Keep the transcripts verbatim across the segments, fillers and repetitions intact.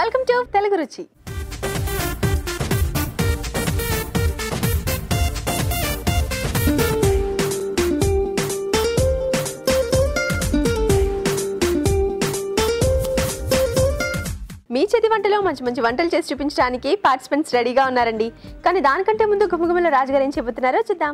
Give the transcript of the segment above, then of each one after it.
Welcome to Telugu రుచి. మీ చేతి వంటలో మంచి మంచి వంటలు చేసి చూపించడానికి పార్టిసిపెంట్స్ రెడీగా ఉన్నారండి. కానీ దానికంటే ముందు గుమగుమల రాజుగారు ఏం చెబుతున్నారో చూద్దాం.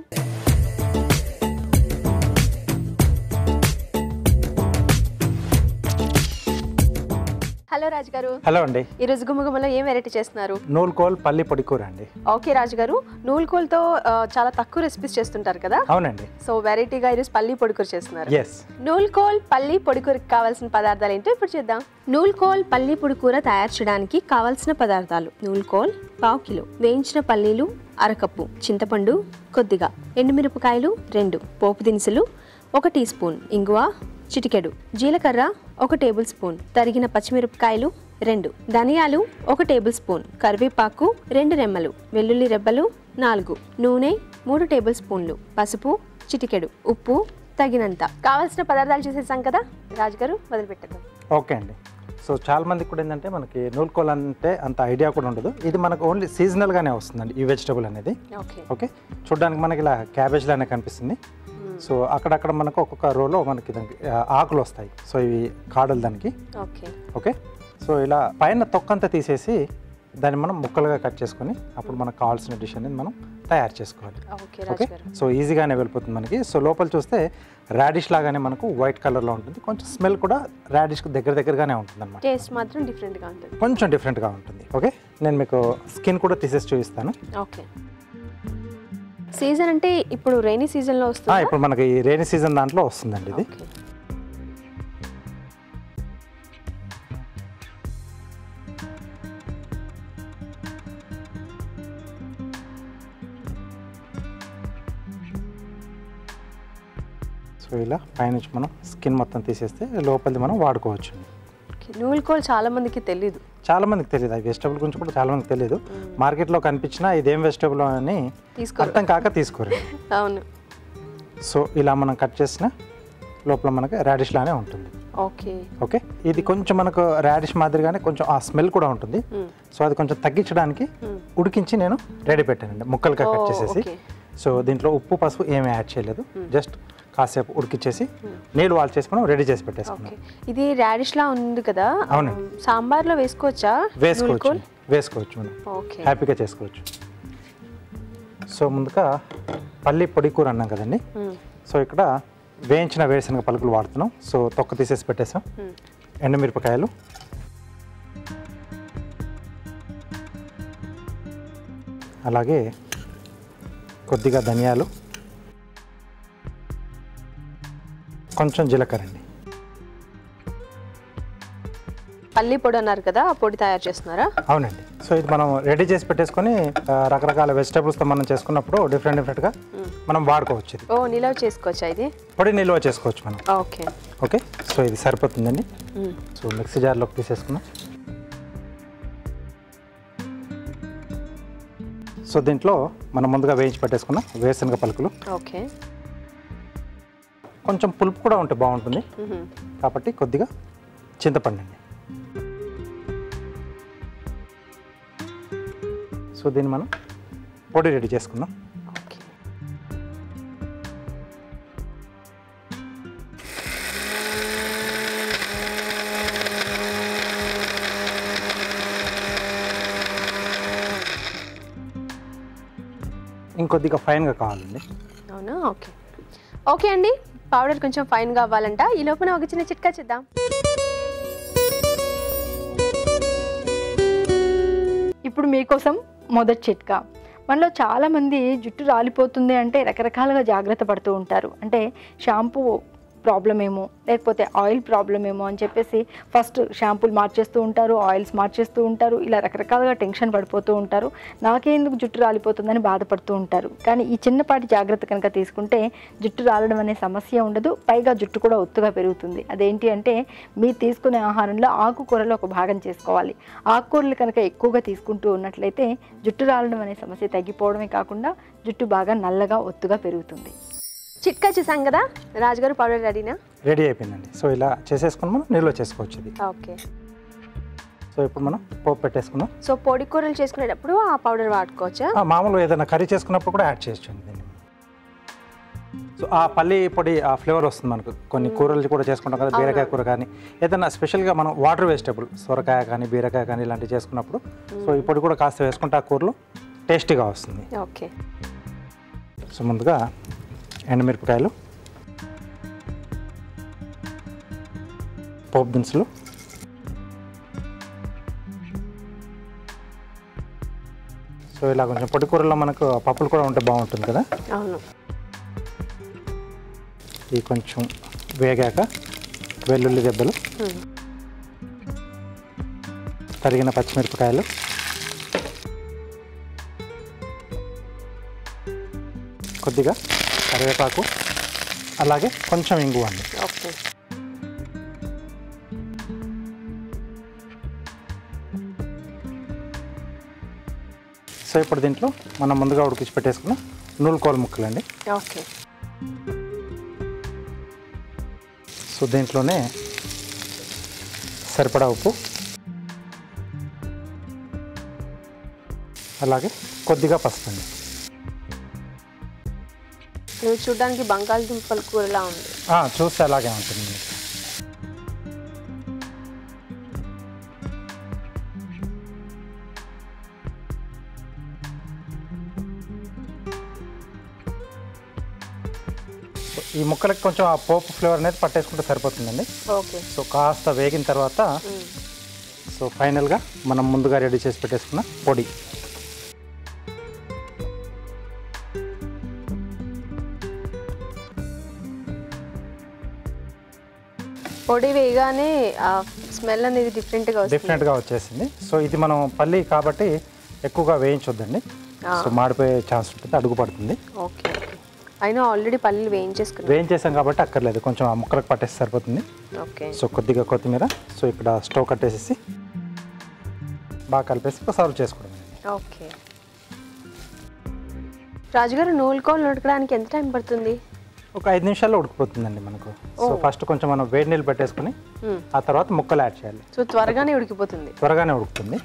హలో రాజుగారు. హలో అండి. ఈ రోజు గుమగుమలో ఏం వెరైటీ చేస్తున్నారు? నూల్కోల్ పల్లి పొడి కూర అండి. ఓకే రాజుగారు, నూల్కోల్తో చాలా తక్కువ రెసిపీస్ చేస్తుంటారు కదా? అవునండి. సో వెరైటీగా ఈరోజు పల్లి పొడి కూర చేస్తున్నారు. ఎస్. నూల్కోల్ పల్లి పొడి కూరకి కావాల్సిన పదార్థాలు ఏంటో ఇప్పుడు చూద్దాం. నూల్కోల్ పల్లి పొడి కూర తయారు చేయడానికి కావాల్సిన పదార్థాలు: నూల్కోల్ పావు కిలో, వేయించిన పల్లీలు అరకప్పు, చింతపండు కొద్దిగా, ఎండుమిరపకాయలు రెండు, పోపు దినుసులు ఒక టీ స్పూన్, ఇంగువ చిటికెడు, జీలకర్ర ఒక టేబుల్ స్పూన్, తరిగిన పచ్చిమిరపకాయలు రెండు, ధనియాలు ఒక టేబుల్ స్పూన్, కరివేపాకు రెండు రెమ్మలు, వెల్లుల్లి రెబ్బలు నాలుగు, నూనె మూడు టేబుల్ స్పూన్లు, పసుపు చిటికెడు, ఉప్పు తగినంత. కావాల్సిన పదార్థాలు చేసేసాం కదా రాజుగారు, మొదలు పెట్టేద్దాం. ఓకే అండి. సో చాలా మందికి కూడా ఏంటంటే మనకి నూల్కోల్ అంటే అంత ఐడియా కూడా ఉండదు. ఇది మనకు ఓన్లీ సీజనల్గానే వస్తుందండి ఈ వెజిటబుల్ అనేది. ఓకే ఓకే, చూడడానికి మనకి ఇలా క్యాబేజ్ లానే కనిపిస్తుంది. సో అక్కడక్కడ మనకు ఒక్కొక్క రోలో మనకి దానికి ఆకులు వస్తాయి. సో ఇవి కాడలు దానికి. ఓకే ఓకే, సో ఇలా పైన తొక్కంతా తీసేసి దాన్ని మనం ముక్కలుగా కట్ చేసుకొని అప్పుడు మనకు కావాల్సిన డిష్ అనేది మనం తయారు చేసుకోవాలి. ఓకే, సో ఈజీగానే వెళ్ళిపోతుంది మనకి. సో లోపల చూస్తే రాడిష్ లాగానే మనకు వైట్ కలర్లో ఉంటుంది. కొంచెం స్మెల్ కూడా రాడిష్కి దగ్గర దగ్గరగానే ఉంటుంది అన్నమాట. టేస్ట్ మాత్రం డిఫరెంట్గా ఉంటుంది, కొంచెం డిఫరెంట్గా ఉంటుంది. ఓకే, నేను మీకు స్కిన్ కూడా తీసేసి చూపిస్తాను. ఓకే, సీజన్ అంటే ఇప్పుడు రైనీ సీజన్లో వస్తుంది. ఇప్పుడు మనకి ఈ రైనీ సీజన్ దాంట్లో వస్తుందండి ఇది. సో ఇలా పైనుంచి మనం స్కిన్ మొత్తం తీసేస్తే లోపలిది మనం వాడుకోవచ్చు. నూల్కోల్ చాలా మందికి తెలియదు, చాలా మందికి తెలియదు. ఆ వెజిటబుల్ గురించి కూడా చాలా మందికి తెలియదు. మార్కెట్లో కనిపించినా ఇదేం వెజిటబుల్ అని అర్థం కాక తీసుకోరు. అవును. సో ఇలా మనం కట్ చేసిన లోపల మనకు రాడిష్ లానే ఉంటుంది. ఓకే ఓకే, ఇది కొంచెం మనకు రాడిష్ మాదిరిగానే కొంచెం ఆ స్మెల్ కూడా ఉంటుంది. సో అది కొంచెం తగ్గించడానికి ఉడికించి నేను రెడీ పెట్టానండి, ముక్కలుగా కట్ చేసేసి. సో దీంట్లో ఉప్పు పసుపు ఏమీ యాడ్ చేయలేదు, జస్ట్ కాసేపు ఉడికిచ్చేసి నీళ్ళు వాల్ చేసి మనం రెడీ చేసి పెట్టేసుకున్నాం. ఇది రాడిష్ లా ఉంది కదా? అవును. సాంబార్లో వేసుకోవచ్చా? వేసుకోవచ్చు, వేసుకోవచ్చు, మనం హ్యాపీగా చేసుకోవచ్చు. సో ముందుగా పల్లి పొడి కూర అన్నాం కదండి. సో ఇక్కడ వేయించిన వేరుశనగ పలుకులు వాడుతున్నాం. సో తొక్క తీసేసి పెట్టేసాం. ఎండుమిరపకాయలు, అలాగే కొద్దిగా ధనియాలు, కొంచెం జీలకర్ర అండి. పల్లి పొడి అన్నారు కదా, ఆ పొడి తయారు చేస్తున్నారా? అవునండి. సో ఇది మనం రెడీ చేసి పెట్టేసుకొని రకరకాల వెజిటబుల్స్తో మనం చేసుకున్నప్పుడు డిఫరెంట్ డిఫరెంట్గా మనం వాడుకోవచ్చు. ఇది ఓ నిల్వ చేసుకోవచ్చా? ఇది పొడి నిల్వ చేసుకోవచ్చు మనం. ఓకే ఓకే, సో ఇది సరిపోతుందండి. సో మిక్సీ జార్లోకి తీసేసుకున్నాం. సో దీంట్లో మనం ముందుగా వేయించి పెట్టేసుకున్నాం వేరుశనగ పలుకులు. ఓకే, కొంచెం పులుపు కూడా ఉంటే బాగుంటుంది కాబట్టి కొద్దిగా చింతపండు అండి. సో దీన్ని మనం పొడి రెడీ చేసుకుందాం. ఇంకొద్దిగా ఫైన్గా కావాలండి. అవునా? ఓకే ఓకే అండి, పౌడర్ కొంచెం ఫైన్గా అవ్వాలంట. ఈ లోపల ఒక చిన్న చిట్కా చేద్దాం. ఇప్పుడు మీకోసం మొదటి చిట్కా. మనలో చాలామంది జుట్టు రాలిపోతుంది అంటే రకరకాలుగా జాగ్రత్త పడుతూ ఉంటారు. అంటే షాంపూ ప్రాబ్లం ఏమో, లేకపోతే ఆయిల్ ప్రాబ్లం ఏమో అని చెప్పేసి ఫస్ట్ షాంపూలు మార్చేస్తూ ఉంటారు, ఆయిల్స్ మార్చేస్తూ ఉంటారు. ఇలా రకరకాలుగా టెన్షన్ పడిపోతూ ఉంటారు. నాకేందుకు జుట్టు రాలిపోతుందని బాధపడుతూ ఉంటారు. కానీ ఈ చిన్నపాటి జాగ్రత్త కనుక తీసుకుంటే జుట్టు రాలడం అనే సమస్య ఉండదు, పైగా జుట్టు కూడా ఒత్తుగా పెరుగుతుంది. అదేంటి అంటే మీరు తీసుకునే ఆహారంలో ఆకుకూరలు ఒక భాగం చేసుకోవాలి. ఆకుకూరలు కనుక ఎక్కువగా తీసుకుంటూ ఉన్నట్లయితే జుట్టు రాలడం అనే సమస్య తగ్గిపోవడమే కాకుండా జుట్టు బాగా నల్లగా ఒత్తుగా పెరుగుతుంది. చిట్కా చేసాం కదా రాజుగారు, పౌడర్ రెడీనా? రెడీ అయిపోయిందండి. సో ఇలా చేసేసుకుని మనం నీళ్ళు చేసుకోవచ్చు. ఇది ఓకే. సో సో ఇప్పుడు మనం పోపు పెట్టేసుకున్నాం. సో పొడి కూరలు చేసుకునేటప్పుడు ఆ పౌడర్ వాడుకోవచ్చా? మామూలుగా ఏదైనా కర్రీ చేసుకున్నప్పుడు కూడా యాడ్ చేయొచ్చు దీన్ని. సో ఆ పల్లి పొడి ఆ ఫ్లేవర్ వస్తుంది మనకు. కొన్ని కూరలు కూడా చేసుకుంటాం కదా, బీరకాయ కూర కానీ ఏదైనా స్పెషల్గా మనం వాటర్ వెజిటబుల్ సొరకాయ కానీ బీరకాయ కానీ ఇలాంటివి చేసుకున్నప్పుడు సో ఈ పొడి కూడా కాస్త వేసుకుంటే ఆ కూరలు టేస్టీగా వస్తుంది. ఓకే. సో ముందుగా ఎండుమిరపకాయలు, పోపు దినుసులు, సో ఇలా కొంచెం పొడి కూరల్లో మనకు పప్పులు కూడా ఉంటే బాగుంటుంది కదా. అవును. ఇది కొంచెం వేగాక వెల్లుల్లి దెబ్బలు, తరిగిన పచ్చిమిరపకాయలు, కొద్దిగా కరివేపాకు, అలాగే కొంచెం ఇంగువ అండి. ఓకే. సో ఇప్పుడు దీంట్లో మనం ముందుగా ఉడికించి పెట్టేసుకున్న నూలుకోలు ముక్కలండి. ఓకే. సో దీంట్లోనే సరిపడా ఉప్పు, అలాగే కొద్దిగా పసుపు అండి. ఇది చూడడానికి బంగాళదుంపల కూరలా ఉంది. చూస్తే అలాగే ఉంటుంది. ఈ ముక్కలకి కొంచెం ఆ పోపు ఫ్లేవర్ అనేది పట్టేసుకుంటే సరిపోతుందండి. ఓకే. సో కాస్త వేగిన తర్వాత సో ఫైనల్గా మనం ముందుగా రెడీ చేసి పెట్టేసుకున్న పొడి, పొడి వేయగానే స్మెల్ అనేది డిఫరెంట్గా డిఫరెంట్గా వచ్చేసింది. సో ఇది మనం పల్లి కాబట్టి ఎక్కువగా వేయించొద్దండి. సో మాడిపోయే ఛాన్స్ ఉంటుంది, అడుగు పడుతుంది. ఓకే. అయినా ఆల్రెడీ పల్లీలు వేయించేసుకున్నాం వేయించేసాం కాబట్టి అక్కర్లేదు, కొంచెం ఆ ముక్కలకు పట్టేసి సరిపోతుంది. ఓకే. సో కొద్దిగా కొత్తిమీర, సో ఇక్కడ స్టవ్ కట్టేసేసి బాగా కలిపేసి సర్వ్ చేసుకోవడం. ఓకే. రాజుగారు నూలుకోలు ఉడకడానికి ఎంత టైం పడుతుంది? ఒక ఐదు నిమిషాల్లో ఉడికిపోతుందండి మనకు. సో ఫస్ట్ కొంచెం మనం వేడి నీళ్ళు పెట్టేసుకుని ఆ తర్వాత ముక్కలు యాడ్ చేయాలి. సో త్వరగానే ఉడికిపోతుంది. త్వరగానే ఉడుకుతుంది.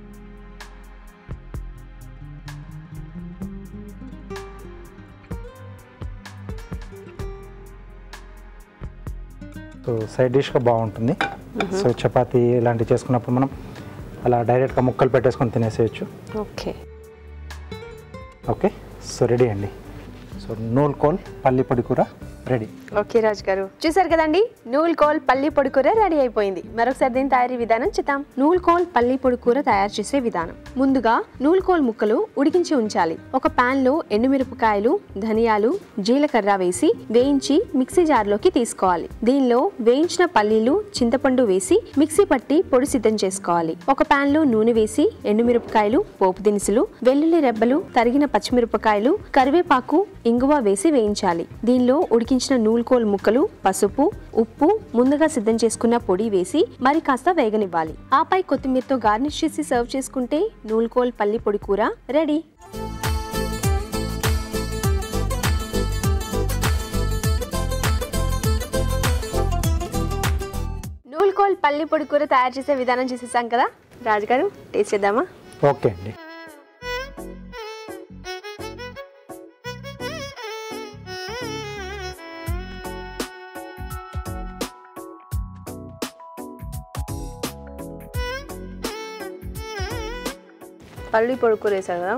సో సైడ్ డిష్గా బాగుంటుంది. సో చపాతీ ఇలాంటివి చేసుకున్నప్పుడు మనం అలా డైరెక్ట్గా ముక్కలు పెట్టేసుకొని తినేసేయచ్చు. ఓకే. ఓకే. సో రెడీ అండి. సో నూలుకోల్ పల్లి పొడి కూర రెడీ. ఓకే రాజు గారు, చూసారు కదండి, నూలుకోల్ పల్లి పొడి కూర రెడీ అయిపోయింది. మరొకసారి దీని తయారీ విధానం చూద్దాం. నూలుకోల్ పల్లి పొడి కూర తయారు చేసే విధానం. ముందుగా నూలుకోల్ ముక్కలు ఉడికించి ఉంచాలి. ఒక పాన్ లో ఎండుమిరపకాయలు, ధనియాలు, జీలకర్ర వేసి వేయించి మిక్సీ జార్లోకి తీసుకోవాలి. దీనిలో వేయించిన పల్లీలు, చింతపండు వేసి మిక్సీ పట్టి పొడి సిద్ధం చేసుకోవాలి. ఒక పాన్ లో నూనె వేసి ఎండుమిరపకాయలు, పోపు దినుసులు, వెల్లుల్లి రెబ్బలు, తరిగిన పచ్చిమిరపకాయలు, కరివేపాకు, ఇంగువ వేసి వేయించాలి. దీనిలో ఉడికించిన నూలుకోల్ ముక్కలు, పసుపు, ఉప్పు, ముందుగా సిద్ధం చేసుకున్న పొడి వేసి మరి కాస్త వేగనివ్వాలి. ఆపై కొత్తిమీరతో గార్నిష్ చేసి సర్వ్ చేసుకుంటే నూలుకోల్ పల్లి పొడి కూర రెడీ. నూలుకోల్ పల్లి పొడి కూర తయారు చేసే విధానం చేసేసాం కదా రాజుగారు, టేస్ట్ చేద్దామా? ఓకే అండి. పల్లి పొడి కూర వేసారు కదా,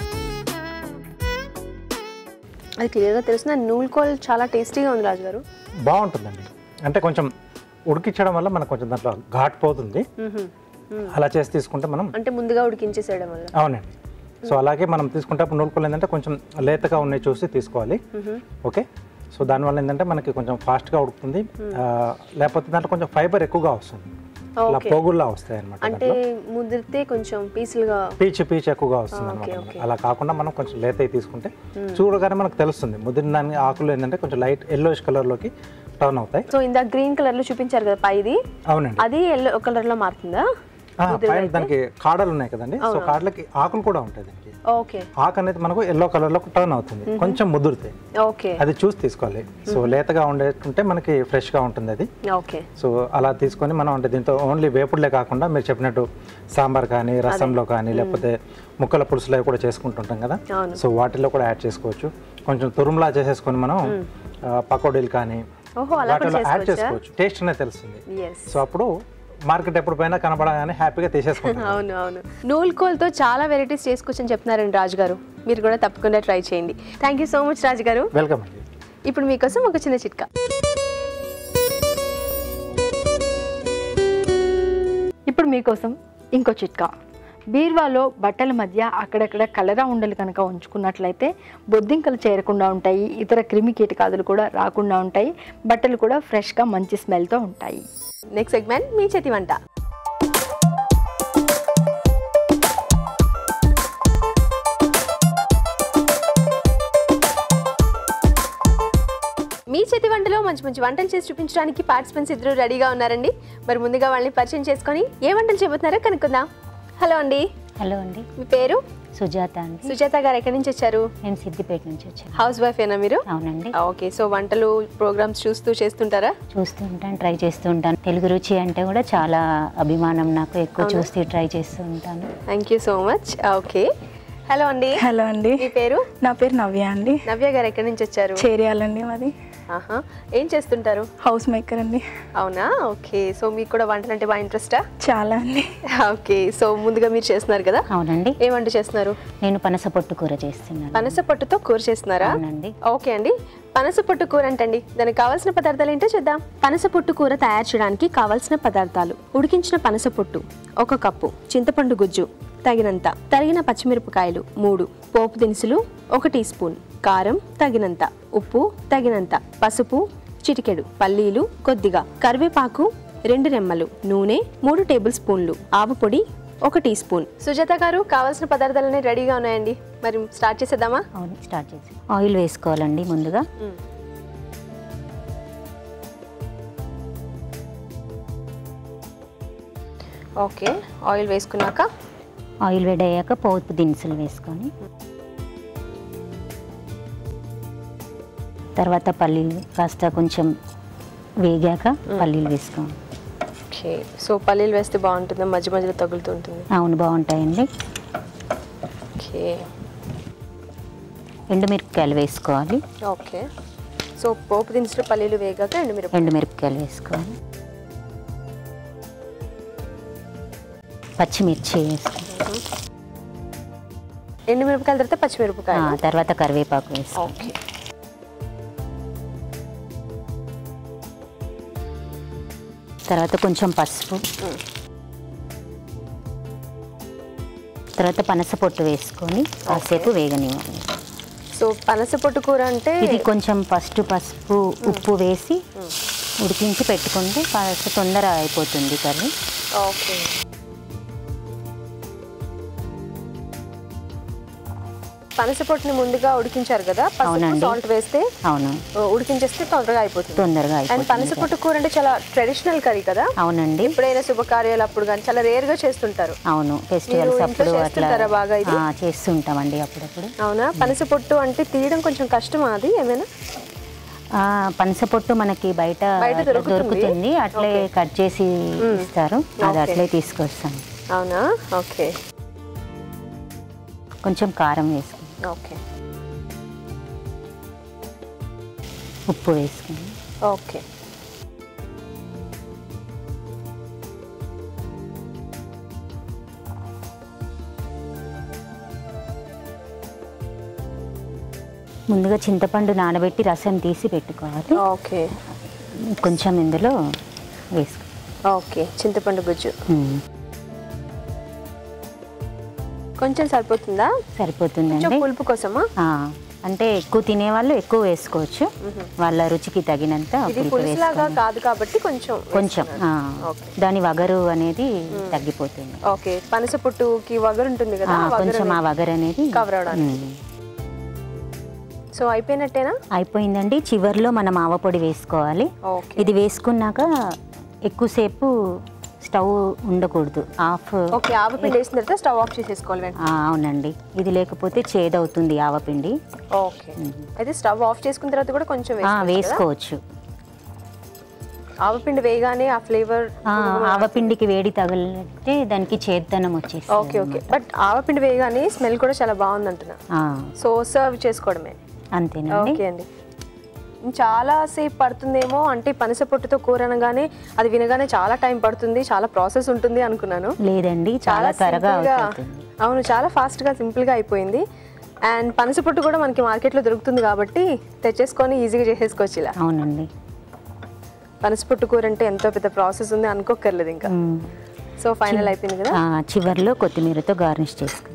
అది క్లియర్గా తెలుస్తుంది. నూలుకోల్ చాలా టేస్టీగా ఉంది రాజుగారు. బాగుంటుందండి. అంటే కొంచెం ఉడికించడం వల్ల మనకు కొంచెం దాంట్లో ఘాట్ పోతుంది. అలా చేసి తీసుకుంటే మనం అంటే ముందుగా ఉడికించేసేయడం వల్ల. అవునండి. సో అలాగే మనం తీసుకుంటే నూలుకోలు ఏంటంటే కొంచెం లేతగా ఉన్నాయి చూసి తీసుకోవాలి. ఓకే. సో దానివల్ల ఏంటంటే మనకి కొంచెం ఫాస్ట్గా ఉడుకుతుంది, లేకపోతే దాంట్లో కొంచెం ఫైబర్ ఎక్కువగా వస్తుంది, అలా పోగుల్లా వస్తాయి అనమాట. అంటే ముదిరితే కొంచెం పీసులుగా పీచు పీచు ఎక్కువగా వస్తుంది అనమాట. అలా కాకుండా మనం కొంచెం లేతవి తీసుకుంటే చూడగానే మనకు తెలుస్తుంది. ముదిరిన దాని ఆకులు ఏంటంటే కొంచెం లైట్ ఎల్లోయిష్ కలర్ లోకి టర్న్ అవుతాయి. సో ఇందా గ్రీన్ కలర్ లో చూపించారు కదా పైది, అవునండి, అది ఎల్లో కలర్ లో మారుతుందా? దానికి కాడలు ఉన్నాయి కదండి. సో కాడలకి ఆకులు కూడా ఉంటాయి దానికి. ఓకే ఆకు అనేది మనకు ఎల్లో కలర్ లో టర్న్ అవుతుంది కొంచెం ముదురుతే ఓకే అది చూసి తీసుకోవాలి సో లేతగా ఉండేటుంటే మనకి ఫ్రెష్ గా ఉంటుంది అది ఓకే సో అలా తీసుకొని మనం అంటే దీంతో ఓన్లీ వేపుడులే కాకుండా మీరు చెప్పినట్టు సాంబార్ కానీ రసంలో కానీ లేకపోతే ముక్కల పులుసులో కూడా చేసుకుంటుంటాం కదా సో వాటిల్లో కూడా యాడ్ చేసుకోవచ్చు కొంచెం తురుములా చేసేసుకొని మనం పకోడీలు కానీ వాటిలో యాడ్ చేసుకోవచ్చు టేస్ట్ అనేది తెలుస్తుంది సో అప్పుడు మార్కెట్ ఎప్పుడు పోయినా కనపడగానే హ్యాపీగా తీసేసుకుంటాం అవును అవును నూలుకోల్తో చాలా వెరైటీస్ చేసుకోవచ్చు అని చెప్తున్నారండి రాజు గారు మీరు కూడా తప్పకుండా ట్రై చేయండి thank you so much Raju గారు వెల్కమ్ అండి ఇప్పుడు మీకోసం ఒక చిన్న చిట్కా ఇప్పుడు మీకోసం ఇంకో చిట్కా బీర్వాలో బట్టల మధ్య అక్కడక్కడ కలరా ఉండలు కనుక ఉంచుకున్నట్లయితే బొద్దింకలు చేరకుండా ఉంటాయి ఇతర క్రిమి కీటకాదులు కూడా రాకుండా ఉంటాయి బట్టలు కూడా ఫ్రెష్గా మంచి స్మెల్తో ఉంటాయి నెక్స్ట్ సెగ్మెంట్ మీ చేతి వంట మీ చేతి వంటలో మంచి మంచి వంటలు చేసి చూపించడానికి పార్టిసిపెంట్స్ ఇద్దరు రెడీగా ఉన్నారండి మరి ముందుగా వాళ్ళని పరిచయం చేసుకొని ఏ వంటలు చెబుతున్నారో కనుక్కుందాం హలో అండి హలో అండి మీ పేరు సుజాత అండి సుజాత గారు ఎక్కడి నుంచి వచ్చారు నేను సిద్దిపేట నుంచి వచ్చాను హౌస్ వైఫ్ ఏనా మీరు అవునండి ఓకే సో వంటలు ప్రోగ్రామ్స్ చూస్తూ చేస్తుంటారా చూస్తూ ఉంటాను ట్రై చేస్తూ ఉంటాను తెలుగు రుచి అంటే కూడా చాలా అభిమానం నాకు ఎక్కువ చూస్తూ ట్రై చేస్తూ ఉంటాను thank you so much okay hello అండి హలో అండి మీ పేరు నా పేరు నవ్య అండి నవ్య గారు ఎక్కడి నుంచి వచ్చారు చేరియాలండి మాది ఆహా ఏం చేస్తుంటారు హౌస్ మేకర్ అండి అవునా ఓకే సో మీకు కూడా వంటలు అంటే బాగా ఇంట్రెస్టా చాలా అండి ఓకే సో ముందుగా మీరు చేస్తున్నారు కదా అవునండి ఏ వంట చేస్తున్నారు నేను పనస పొట్టు కూర చేస్తున్నాను పనస పొట్టుతో కూర చేస్తున్నారా అవునండి ఓకే అండి పనస పొట్టు కూర అంటండి దానికి కావాల్సిన పదార్థాలు ఏంటో చూద్దాం పనస పొట్టు కూర తయారు చేయడానికి కావాల్సిన పదార్థాలు ఉడికించిన పనస పొట్టు ఒక కప్పు చింతపండు గుజ్జు తగినంత తరిగిన పచ్చిమిరపకాయలు మూడు పోపు దినుసులు ఒక టీ స్పూన్ కారం తగినంత ఉప్పు తగినంత పసుపు చిటికెడు పల్లీలు కొద్దిగా కరివేపాకు రెండు రెమ్మలు నూనె మూడు టేబుల్ స్పూన్లు ఆవు పొడి ఒక టీ స్పూన్ సుజాత గారు కావాల్సిన పదార్థాలన్నీ రెడీగా ఉన్నాయండి మరి స్టార్ట్ చేసేద్దామా అవును స్టార్ట్ చేసి ఆయిల్ వేసుకోవాలండి ముందుగా ఓకే ఆయిల్ వేసుకున్నాక ఆయిల్ వేడయ్యాక పోపు దినుసులు వేసుకొని తర్వాత పల్లీలు కాస్త కొంచెం వేగాక పల్లీలు వేసుకోండి ఓకే సో పల్లీలు వేస్తే బాగుంటుంది మధ్య మధ్యలో తగులుతుంటుంది అవును బాగుంటాయండి ఓకే ఎండుమిరపకాయలు వేసుకోవాలి ఓకే సో పోపు దినుసులు పల్లీలు వేగాక ఎండుమిరపకాయలు ఎండుమిరపకాయలు వేసుకోవాలి పచ్చిమిర్చి వేసుకోవాలి ఎండుమిరపకాయల తర్వాత పచ్చిమిరపకాయలు తర్వాత కరివేపాకు వేసుకోవాలి ఓకే తర్వాత కొంచెం పసుపు తర్వాత పనస పొట్టు వేసుకొని కాసేపు వేగనివ్వాలి సో పనస పొట్టు కూర అంటే ఇది కొంచెం ఫస్ట్ పసుపు ఉప్పు వేసి ఉడికించి పెట్టుకుంటే కాస్త తొందర అయిపోతుంది కర్రీ ఓకే పనస పొట్టుని ముందుగా ఉడికించారు కదా పసుపు సాల్ట్ వేస్తే అవును ఉడికించేస్తే తొందరగా అయిపోతుంది తొందరగా అండ్ అయిపోతుంది పనస పొట్టు కూర అంటే చాలా ట్రెడిషనల్ కర్రీ కదా అవునండి ఎప్పుడైనా శుభకార్యాలు అప్పుడు కానీ చాలా రేర్ గా చేస్తుంటారు అవును ఫెస్టివల్స్ మీరు అప్పుడు ఇంట్లో అట్లా చేస్తుంటారా బాగా ఇది? ఆ, చేస్తుంటామండి అప్పుడప్పుడు అవునా పనస పొట్టు అంటే తీయడం కొంచెం కష్టమా అది ఏమైనా ఆ, పనస పొట్టు మనకి బయట బయట అట్లా దొరుకుతుంది? దొరుకుతుంది అట్లే కట్ చేసి ఇస్తారు అది అట్లే తీసుకొస్తాను అవునా ఓకే కొంచెం కారం వేసుకుని ఓకే ఉప్పు వేసుకుని ఓకే ముందుగా చింతపండు నానబెట్టి రసం తీసి పెట్టుకోవాలి ఓకే కొంచెం ఇందులో వేసుకో ఓకే చింతపండు గుజ్జు ఉమ్, కొంచెం సరిపోతుందా సరిపోతుందండి కొంచెం పులుపు కోసమా ఆ, అంటే ఎక్కువ తినేవాళ్ళు ఎక్కువ వేసుకోవచ్చు వాళ్ళ రుచికి తగినంత ఇది పులుపు పులుసులాగా వేసుకోవాలి కాదు కాబట్టి కొంచెం కొంచెం ఆ, ఓకే. దాని వగరు అనేది తగ్గిపోతుంది ఓకే పనస పొట్టుకి వగరు ఉంటుంది కదా ఆ, ఆ వగరు కొంచెం ఆ వగరు అనేది కవర్ అవడానికి ఉమ్. సో అయిపోయినట్టేనా అయిపోయిందండి చివర్లో మనం ఆవపొడి వేసుకోవాలి ఓకే ఇది వేసుకున్నాక ఎక్కువసేపు స్టవ్ ఉండకూడదు, ఆఫ్. ఓకే, ఆవపిండి వేసిన తర్వాత స్టవ్ ఆఫ్ చేసేసుకోవాలి వెంటనే. ఆ, అవునండి, ఇది లేకపోతే చేదవుతుంది ఆవపిండి. ఓకే, అయితే స్టవ్ ఆఫ్ చేసుకున్న తర్వాత కూడా కొంచెం ఆ, వేసుకోవచ్చు కదా? వేసుకోవచ్చు. ఆవపిండి వేయగానే ఆ ఫ్లేవర్ ఆ, ఆవపిండికి వేడి తగిలితే దానికి చేద్దనం వచ్చేసి. ఓకే ఓకే, బట్ ఆవపిండి వేయగానే స్మెల్ కూడా చాలా బాగుంది అంటున్నా. సో సర్వ్ చేసుకోవడమే అంతేనండి. ఓకే అండి. చాలా సేపు పడుతుందేమో అంటే పనస పొట్టుతో కూర అనగానే అది వినగానే చాలా టైం పడుతుంది, చాలా ప్రాసెస్ ఉంటుంది అనుకున్నాను. లేదండి, చాలా త్వరగా simple గా- అవుతుంది. అవును, చాలా ఫాస్ట్గా సింపుల్గా అయిపోయింది. అండ్ పనస పొట్టు కూడా మనకి మార్కెట్లో దొరుకుతుంది కాబట్టి తెచ్చేసుకొని ఈజీగా చేసేసుకోవచ్చు ఇలా. అవునండి. పనస పొట్టు కూర అంటే ఎంతో పెద్ద ప్రాసెస్ ఉంది అనుకోకర్లేదు ఇంకా. మ్మ్. సో ఫైనల్ అయిపోయింది కదా. ఆ, చివర్లో కొత్తిమీరతో గార్నిష్ చేసుకుందాం.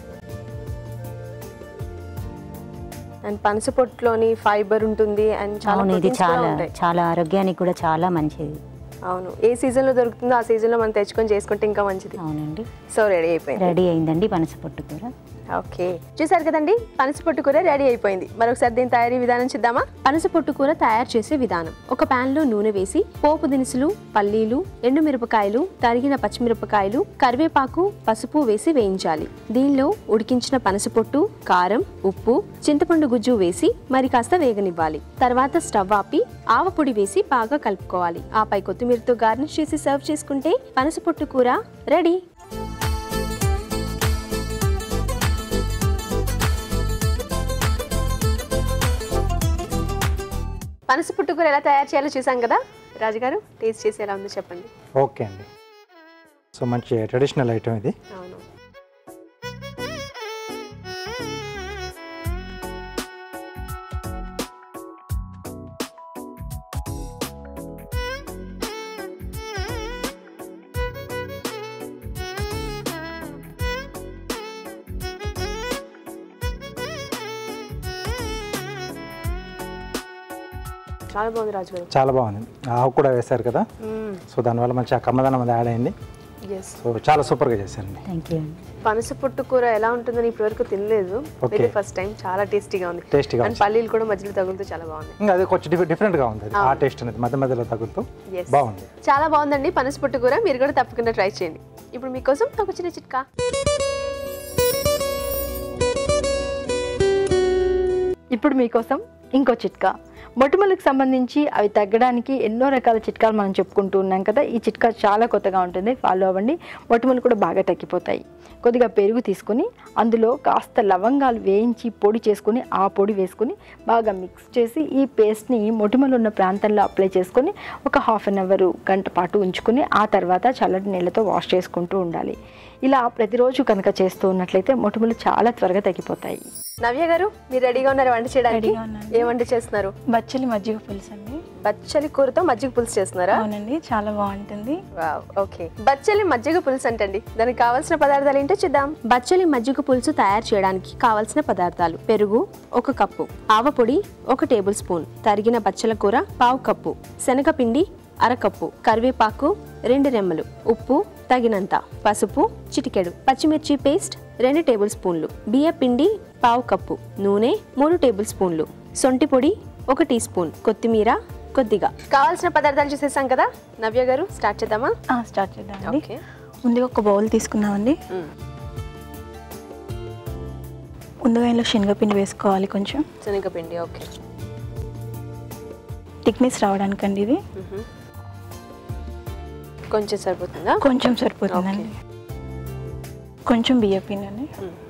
అండ్ పనస పొట్టులోని ఫైబర్ ఉంటుంది అండ్ చాలా అవును, ఇది proteins కూడా చాలా ఉంటాయి. చాలా ఆరోగ్యానికి కూడా చాలా మంచిది. అవును, ఏ సీజన్లో దొరుకుతుందో ఆ సీజన్లో మనం తెచ్చుకొని చేసుకుంటే ఇంకా మంచిది. అవునండి. సో రెడీ అయిపోయింది. రెడీ అయిందండి పనస పొట్టు కూర. ఓకే, చూసారు కదండి, పనస పొట్టు కూర రెడీ అయిపోయింది. మరొకసారి దీని తయారీ విధానం చూద్దామా? పనస పొట్టు కూర తయారు చేసే విధానం: ఒక పాన్ లో నూనె వేసి పోపు దినుసులు, పల్లీలు, ఎండుమిరపకాయలు, తరిగిన పచ్చిమిరపకాయలు, కరివేపాకు, పసుపు వేసి వేయించాలి. దీనిలో ఉడికించిన పనస పొట్టు, కారం, ఉప్పు, చింతపండు గుజ్జు వేసి మరి కాస్త వేగనివ్వాలి. తర్వాత స్టవ్ ఆపి ఆవపొడి వేసి బాగా కలుపుకోవాలి. ఆపై కొత్తిమీరతో గార్నిష్ చేసి సర్వ్ చేసుకుంటే పనస పొట్టు కూర రెడీ. పనస పొట్టు కూర ఎలా తయారు చేయాలో చూసాం కదా. రాజుగారు, టేస్ట్ చేసి ఎలా ఉందో చెప్పండి. ఓకే అండి, సో మంచి ట్రెడిషనల్ ఐటమ్ ఇది. అవును, చాలా బాగుంది రాజుగారు. చాలా బాగుంది. ఆవు కూడా వేశారు కదా, సో దానివల్ల మంచి ఆ కమ్మదనం అది యాడ్ అయింది. ఎస్, సో చాలా సూపర్గా చేశారండి. Thank you. పనస పొట్టు కూర ఎలా ఉంటుందని ఇప్పటివరకు తినలేదు. Okay. ఫస్ట్ టైం, చాలా టేస్టీగా ఉంది. టేస్టీగా అండ్ పల్లీలు కూడా మధ్యలో తగులుతూ చాలా బాగుంది. ఇంకా అది కొంచెం డిఫరెంట్ డిఫరెంట్గా ఉంది అది. ఆ టేస్ట్ అనేది మధ్య మధ్యలో తగులుతూ Yes. బాగుంది. చాలా బాగుందండి పనస పొట్టు కూర. మీరు కూడా తప్పకుండా ట్రై చేయండి. ఇప్పుడు మీకోసం ఒక చిన్న చిట్కా. ఇప్పుడు మీకోసం ఇంకో చిట్కా. మొటిమలకు సంబంధించి అవి తగ్గడానికి ఎన్నో రకాల చిట్కాలు మనం చెప్పుకుంటూ ఉన్నాం కదా. ఈ చిట్కా చాలా కొత్తగా ఉంటుంది, ఫాలో అవ్వండి. మొటిమలు కూడా బాగా తగ్గిపోతాయి. కొద్దిగా పెరుగు తీసుకొని అందులో కాస్త లవంగాలు వేయించి పొడి చేసుకొని ఆ పొడి వేసుకొని బాగా మిక్స్ చేసి ఈ పేస్ట్ని మొటిమలు ఉన్న ప్రాంతంలో అప్లై చేసుకొని ఒక హాఫ్ అన్ అవర్ గంట పాటు ఉంచుకొని ఆ తర్వాత చల్లటి నీళ్ళతో వాష్ చేసుకుంటూ ఉండాలి. ఇలా ప్రతిరోజు కనుక చేస్తూ ఉన్నట్లయితే మొటిమలు చాలా త్వరగా తగ్గిపోతాయి. నవ్య గారు, మీరు రెడీగా ఉన్నారు వంట చేయడానికి? రెడీగా ఉన్నాను. ఏ వంట చేస్తున్నారు? బచ్చలి మజ్జిగ పులుసు అండి. బచ్చలి కూరతో మజ్జిగ పులుసు చేస్తున్నారా? అవునండి, చాలా బాగుంటుంది. Wow, okay. బచ్చలి మజ్జిగ పులుసు అంటండి. దానికి కావాల్సిన పదార్థాలు ఏంటో చూద్దాం. బచ్చలి మజ్జిగ పులుసు తయారు చేయడానికి కావాల్సిన పదార్థాలు: పెరుగు ఒక కప్పు, ఆవపొడి ఒక టేబుల్ స్పూన్, తరిగిన బచ్చల కూర పావు కప్పు, శనగపిండి అరకప్పు, కరివేపాకు రెండు రెమ్మలు, ఉప్పు తగినంత, పసుపు చిటికెడు, పచ్చిమిర్చి పేస్ట్ రెండు టేబుల్ స్పూన్లు, బియ్య పిండి పావు కప్పు, నూనె మూడు టేబుల్ స్పూన్లు, సొంటి పొడి ఒక టీ స్పూన్, కొత్తిమీర కొద్దిగా. కావాల్సిన పదార్థాలు చూసేసాం కదా. నవ్య గారు, స్టార్ట్ చేద్దామా? ఆ, స్టార్ట్ చేద్దామండి. ఓకే. ముందుగా ఒక బౌల్ తీసుకుందామండి. ముందుగా ఇందులో శనగపిండి వేసుకోవాలి కొంచెం. శనగపిండి, ఓకే. థిక్నెస్ రావడానికండి ఇది. కొంచెం సరిపోతుందా? కొంచెం సరిపోతుందండి. కొంచెం బియ్యపిండి అండి,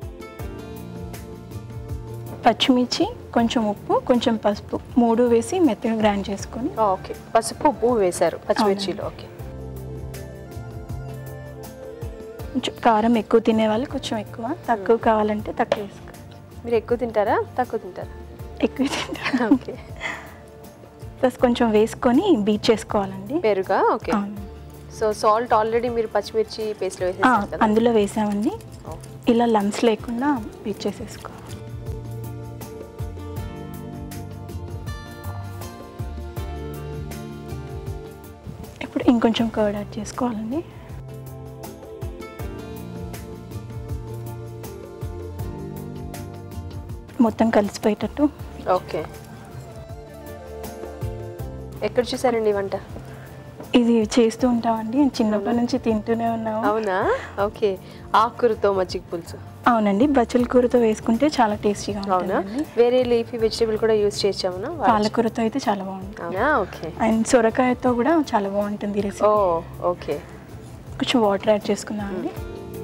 పచ్చిమిర్చి, కొంచెం ఉప్పు, కొంచెం పసుపు, మూడు వేసి మెత్తగా గ్రైండ్ చేసుకొని. ఓకే, పసుపు ఉప్పు వేశారు పచ్చిమిర్చిలో. ఓకే. కొంచెం కారం ఎక్కువ తినే వాళ్ళు కొంచెం ఎక్కువ, తక్కువ కావాలంటే తక్కువ వేసుకో. మీరు ఎక్కువ తింటారా తక్కువ తింటారా? ఎక్కువ తింటారు. ఓకే. ప్లస్ కొంచెం వేసుకొని బీట్ చేసుకోవాలండి. పెరుగా, ఓకే. సో సాల్ట్ ఆల్రెడీ మీరు పచ్చిమిర్చి పేస్ట్లో వేసేసారు కదా? అందులో వేసామండి. ఇలా లంప్స్ లేకుండా బీట్ చేసేసుకోవాలి. ఇప్పుడు ఇంకొంచెం కర్డ్ యాడ్ చేసుకోవాలండి. మొత్తం కలిసిపోయేటట్టు. ఓకే. ఎక్కడ చూసారండి వంట? ఇది చేస్తూ ఉంటామండి, చిన్నప్పటి నుంచి తింటూనే ఉన్నాము. అవునా? ఓకే. ఆకుకూరతో మజ్జిగ పులుసు. అవునండి, బచ్చల కూరతో వేసుకుంటే చాలా టేస్టీగా అవునా? ఉంటుంది. వేరే లీఫీ వెజిటేబుల్ కూడా యూస్ చేయొచ్చామన్నా? పాలకూరతో అయితే చాలా బాగుంటుంది. అవునా? ఓకే. అండ్ సొరకాయతో కూడా చాలా బాగుంటుంది రెసిపీ. Oh okay. కొంచెం వాటర్ యాడ్ చేసుకుందామండి.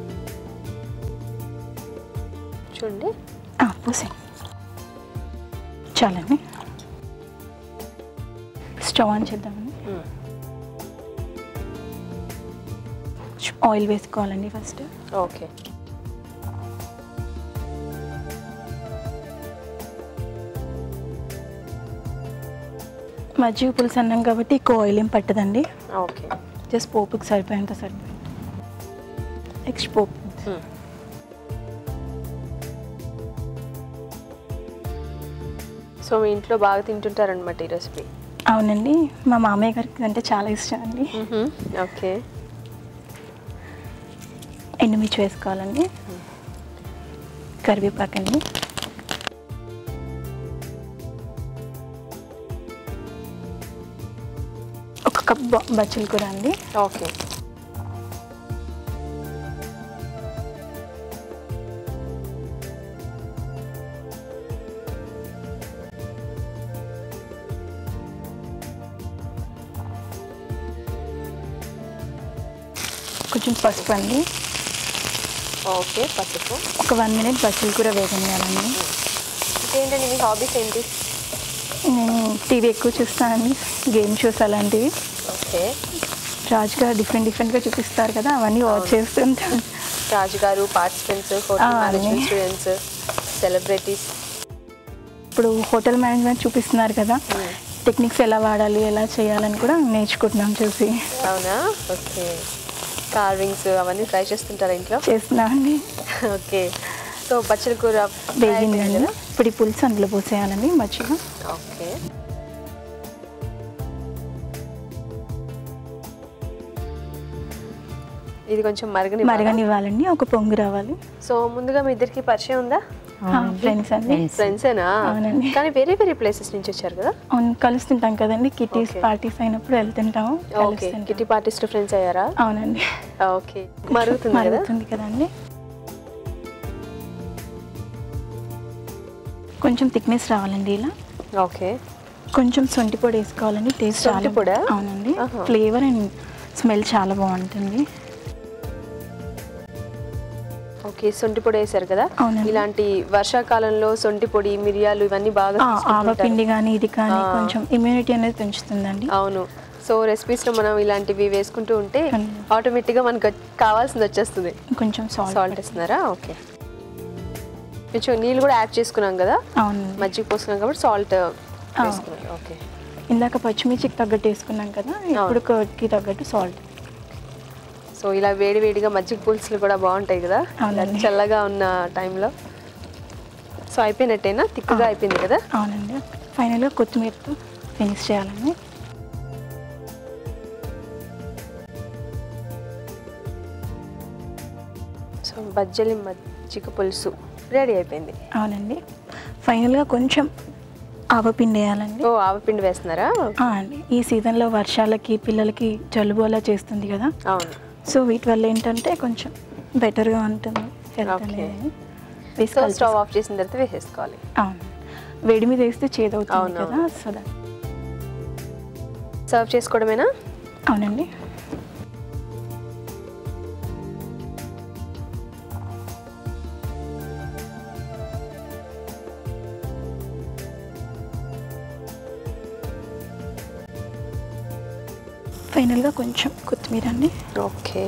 చూడండి. పూసే చాలండి. స్టవ్ ఆన్ చేద్దామండి. ఆయిల్ వేసుకోవాలండి ఫస్ట్. ఓకే. మజ్జిగ పులుసు అన్నాం కాబట్టి ఎక్కువ ఆయిల్ ఏం పట్టదండి. ఓకే. జస్ట్ పోపుకి సరిపోయేంత సరిపోయింది. నెక్స్ట్ పోపు. సో మీ ఇంట్లో బాగా తింటుంటారనమాట ఈ రెసిపీ? అవునండి, మా మామయ్య గారికి అంటే చాలా ఇష్టం అండి. ఓకే. ఎండుమిర్చి వేసుకోవాలండి, కరివేపాకండి, ఒక కప్ బచ్చల కూర అండి. ఓకే. కొంచెం పసుపు అండి. ఓకే. పసుపు. ఒక వన్ మినిట్ బచ్చల కూర వేగనియాలండి. ఇంకేంటండి మీ హాబీస్ ఏంటి? నేను టీవీ ఎక్కువ చూస్తానండి, గేమ్ షోస్ అలాంటివి. ఓకే. రాజుగారు డిఫరెంట్ డిఫరెంట్గా చూపిస్తారు కదా, అవన్నీ వాచ్ చేస్తుంటాను. రాజుగారు, participants, hotel management students, celebrities. ఇప్పుడు హోటల్ మేనేజ్మెంట్ చూపిస్తున్నారు కదా, టెక్నిక్స్ ఎలా వాడాలి, ఎలా చేయాలని కూడా నేర్చుకుంటున్నాం చూసి. అవునా? ఓకే. కార్వింగ్స్ అవన్నీ ట్రై చేస్తుంటారా ఇంట్లో? చేస్తున్నామండి. ఓకే. సో బచ్చల కూర వేగిందండి, ఇప్పుడు ఈ పులుసు అందులో పోసేయాలండి మజ్జిగ. ఓకే. ఇది కొంచెం మరగని మరగనివ్వాలండి, ఒక పొంగు రావాలి. సో ముందుగా మీ ఇద్దరికి పరిచయం ఉందా? ఫ్రెండ్స్ అండి. ఫ్రెండ్సేనా? అవునండి. కానీ వేరే వేరే ప్లేసెస్ నుంచి వచ్చారు కదా? అవును, కలుస్తుంటాం కదండి, కిటీస్ పార్టీస్ అయినప్పుడు వెళ్తుంటాము. ఓకే. కిటీ పార్టీస్ ఫ్రెండ్స్ అయ్యారా? అవునండి. ఓకే. మరుగుతుంది కదా? మరుగుతుంది కదండి. కొంచెం థిక్నెస్ రావాలండి ఇలా. ఓకే. కొంచెం సొంటి పొడి వేసుకోవాలండి, టేస్ట్ సొంటి పొడా? అవునండి, ఫ్లేవర్ అండ్ స్మెల్ చాలా బాగుంటుంది. ఓకే. సొంటి పొడి వేసారు కదా? ఇలాంటి వర్షాకాలంలో సొంటి పొడి, మిరియాలు ఇవన్నీ బాగా ఆవపిండి కానీ ఇది కానీ కొంచెం ఇమ్యూనిటీ అనేది పెంచుతుందండి. అవును. సో రెసిపీస్లో మనం ఇలాంటివి వేసుకుంటూ ఉంటే ఆటోమేటిక్గా మనకు కావాల్సింది వచ్చేస్తుంది. కొంచెం సాల్ట్ సాల్ట్ వేస్తున్నారా? ఓకే. కొంచెం నీళ్ళు కూడా యాడ్ చేసుకున్నాం కదా? అవును, మజ్జిగ పోసుకున్నాం కాబట్టి సాల్ట్ వేసుకున్నాం. ఓకే. ఇందాక పచ్చిమిర్చికి తగ్గట్టు వేసుకున్నాం కదా, ఇప్పుడు కర్డ్కి తగ్గట్టు సాల్ట్. సో ఇలా వేడి వేడిగా మజ్జిగ పులుసులు కూడా బాగుంటాయి కదా చల్లగా ఉన్న టైంలో. సో అయిపోయినట్టేనా? తిక్కుగా అయిపోయింది కదా? అవునండి. ఫైనల్గా కొత్తిమీరతో ఫినిష్ చేయాలండి. సో బజ్జలి మజ్జిగ పులుసు రెడీ అయిపోయింది. అవునండి. ఫైనల్గా కొంచెం ఆవపిండి వేయాలండి. ఓ ఆవపిండి వేస్తున్నారా? అండి, ఈ సీజన్లో వర్షాలకి పిల్లలకి జలుబు అలా చేస్తుంది కదా. అవును. సో వీటి వల్ల ఏంటంటే కొంచెం బెటర్గా ఉంటుంది హెల్త్ అనేది. వేసుకోవాలి. స్టవ్ ఆఫ్ చేసిన తర్వాత వేసేసుకోవాలి. అవును, వేడి మీద వేస్తే చేదవుతుంది కదా. సో దట్ సర్వ్ చేసుకోవడమేనా? అవునండి. ఫైనల్గా కొంచెం కొత్తిమీర అండి. ఓకే.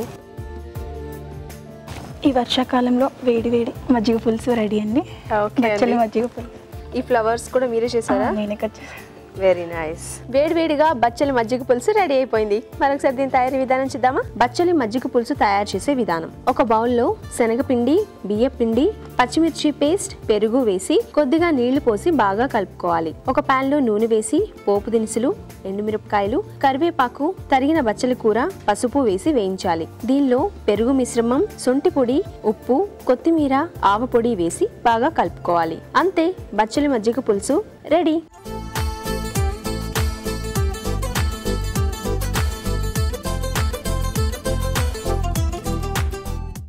ఈ వర్షాకాలంలో వేడి వేడి మజ్జిగ పులుసు రెడీ అండి. బచ్చలి మజ్జిగ పులుసు. ఈ ఫ్లవర్స్ కూడా మీరే చేశారా? నేనే కట్ చేశాను. Very nice. వేడి వేడిగా బచ్చలి మజ్జిగ పులుసు రెడీ అయిపోయింది. మరొకసారి దీని తయారీ విధానం చూద్దామా? బచ్చలి మజ్జిగ పులుసు తయారు చేసే విధానం. ఒక బౌల్లో శనగపిండి, బియ్య పిండి, పచ్చిమిర్చి పేస్ట్, పెరుగు వేసి కొద్దిగా నీళ్లు పోసి బాగా కలుపుకోవాలి. ఒక పాన్ లో నూనె వేసి పోపు దినుసులు, ఎండుమిరపకాయలు, కరివేపాకు, తరిగిన బచ్చలి కూర, పసుపు వేసి వేయించాలి. దీనిలో పెరుగు మిశ్రమం, సొంటి పొడి, ఉప్పు, కొత్తిమీర, ఆవపొడి వేసి బాగా కలుపుకోవాలి. అంతే, బచ్చలి మజ్జిగ పులుసు రెడీ.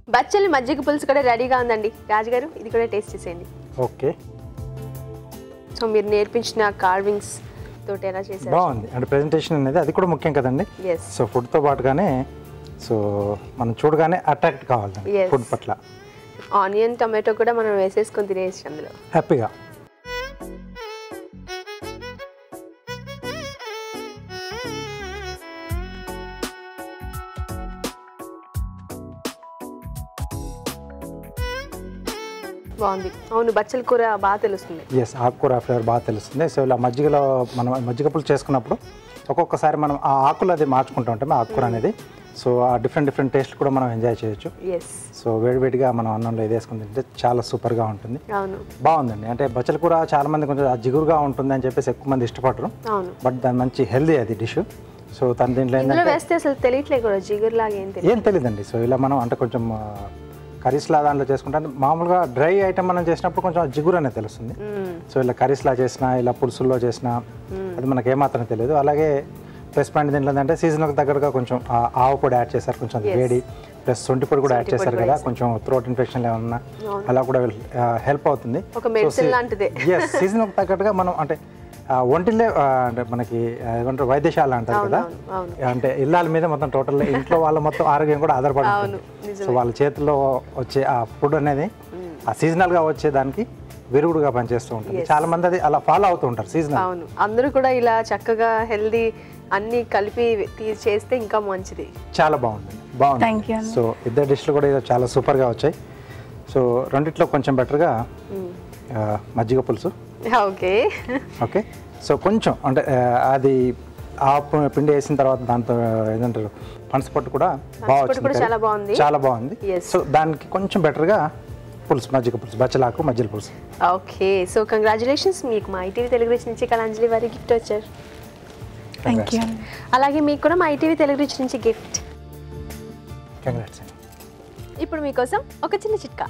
బచ్చలి మజ్జిగ పులుసు కూడా రెడీగా ఉందండి. రాజుగారు ఇది కూడా టేస్ట్ చేసేయండి. ఓకే. సో మీరు నేర్పించిన కార్వింగ్స్ తోటి ఎలా చేశారు? బాగుంది. అంటే ప్రెజెంటేషన్ అనేది అది కూడా ముఖ్యం కదండి. సో ఫుడ్తో పాటుగానే సో మనం చూడగానే అట్రాక్ట్ కావాలి ఫుడ్ పట్ల. ఆనియన్ టమాటో కూడా మనం వేసేసుకొని తినేసి అందులో హ్యాపీగా. బాగుంది. అవును, బచ్చల కూర బాగా తెలుస్తుంది. ఎస్, ఆకుకూర ఫ్లేవర్ బాగా తెలుస్తుంది. సో ఇలా మజ్జిగలో మనం మజ్జిగ పులుసు చేసుకున్నప్పుడు ఒక్కొక్కసారి మనం ఆ ఆకులు అది మార్చుకుంటూ ఉంటాం ఆకుకూర అనేది. సో ఆ డిఫరెంట్ డిఫరెంట్ టేస్ట్ కూడా మనం ఎంజాయ్ చేయొచ్చు. సో వేడివేడిగా మనం అన్నంలో ఇది వేసుకుని తింటే చాలా సూపర్గా ఉంటుంది. బాగుందండి. అంటే బచ్చల కూర చాలా మంది కొంచెం జిగురుగా ఉంటుంది అని చెప్పేసి ఎక్కువ మంది ఇష్టపడరు. బట్ దాని మంచి హెల్దీ అది డిష్. సో తన దీంట్లో ఏంటంటే ఏం తెలియదండి. సో ఇలా మనం అంటే కొంచెం కర్రీస్లా దాంట్లో చేసుకుంటాం. మామూలుగా డ్రై ఐటమ్ మనం చేసినప్పుడు కొంచెం జిగురు అనేది తెలుస్తుంది. సో ఇలా కర్రీస్లా చేసినా ఇలా పులుసుల్లో చేసినా అది మనకి ఏమాత్రం తెలియదు. అలాగే ప్లస్ పాయింట్ దీంట్లో ఏంటంటే సీజన్కి తగ్గట్టుగా కొంచెం ఆవు పొడి యాడ్ చేశారు, కొంచెం వేడి, ప్లస్ సొంటి పొడి కూడా యాడ్ చేశారు కదా, కొంచెం థ్రోట్ ఇన్ఫెక్షన్ ఏమన్నా అలా కూడా హెల్ప్ అవుతుంది. సీజన్కి తగ్గట్టుగా మనం అంటే ఒంటిలే అంటే మనకి ఏమంటారు వైద్యశాల అంటారు కదా, అంటే ఇళ్ళ మీద మొత్తం టోటల్ ఇంట్లో వాళ్ళ మొత్తం ఆరోగ్యం కూడా ఆధారపడి ఉంటుంది. సో వాళ్ళ చేతుల్లో వచ్చే ఆ ఫుడ్ అనేది ఆ సీజనల్గా వచ్చే దానికి విరుగుడుగా పనిచేస్తూ ఉంటుంది. చాలా మంది అది అలా ఫాలో అవుతూ ఉంటారు సీజనల్. అవును, అందరూ కూడా ఇలా చక్కగా హెల్దీ అన్ని కలిపి చేస్తే ఇంకా మంచిది. చాలా బాగుంది, బాగుంది. సో ఇద్దరు డిష్లు కూడా చాలా సూపర్గా వచ్చాయి. సో రెండిట్లో కొంచెం బెటర్గా మజ్జిగ పులుసు. Okay okay. సో కొంచెం అంటే అది ఆ పిండి వేసిన తర్వాత దాంతో ఏదంటారు పనసపట్టు కూడా బాగా వచ్చింది, చాలా బాగుంది, చాలా బాగుంది. సో దానికి కొంచెం బెటర్గా పులుసు, మజ్జిగ పులుసు, బచ్చలాకు మజ్జిగ పులుసు. ఓకే. సో కంగ్రాచులేషన్స్, మీకు మా ఐటీవీ తెలుగు రిచ్ నుంచి కళాంజలి వారి గిఫ్ట్ వచ్చారు. Thank you. అలాగే మీకు కూడా మా ఐటీవీ తెలుగు రిచ్ నుంచి గిఫ్ట్. కంగ్రాట్స్. ఇప్పుడు మీకోసం ఒక చిన్న చిట్కా.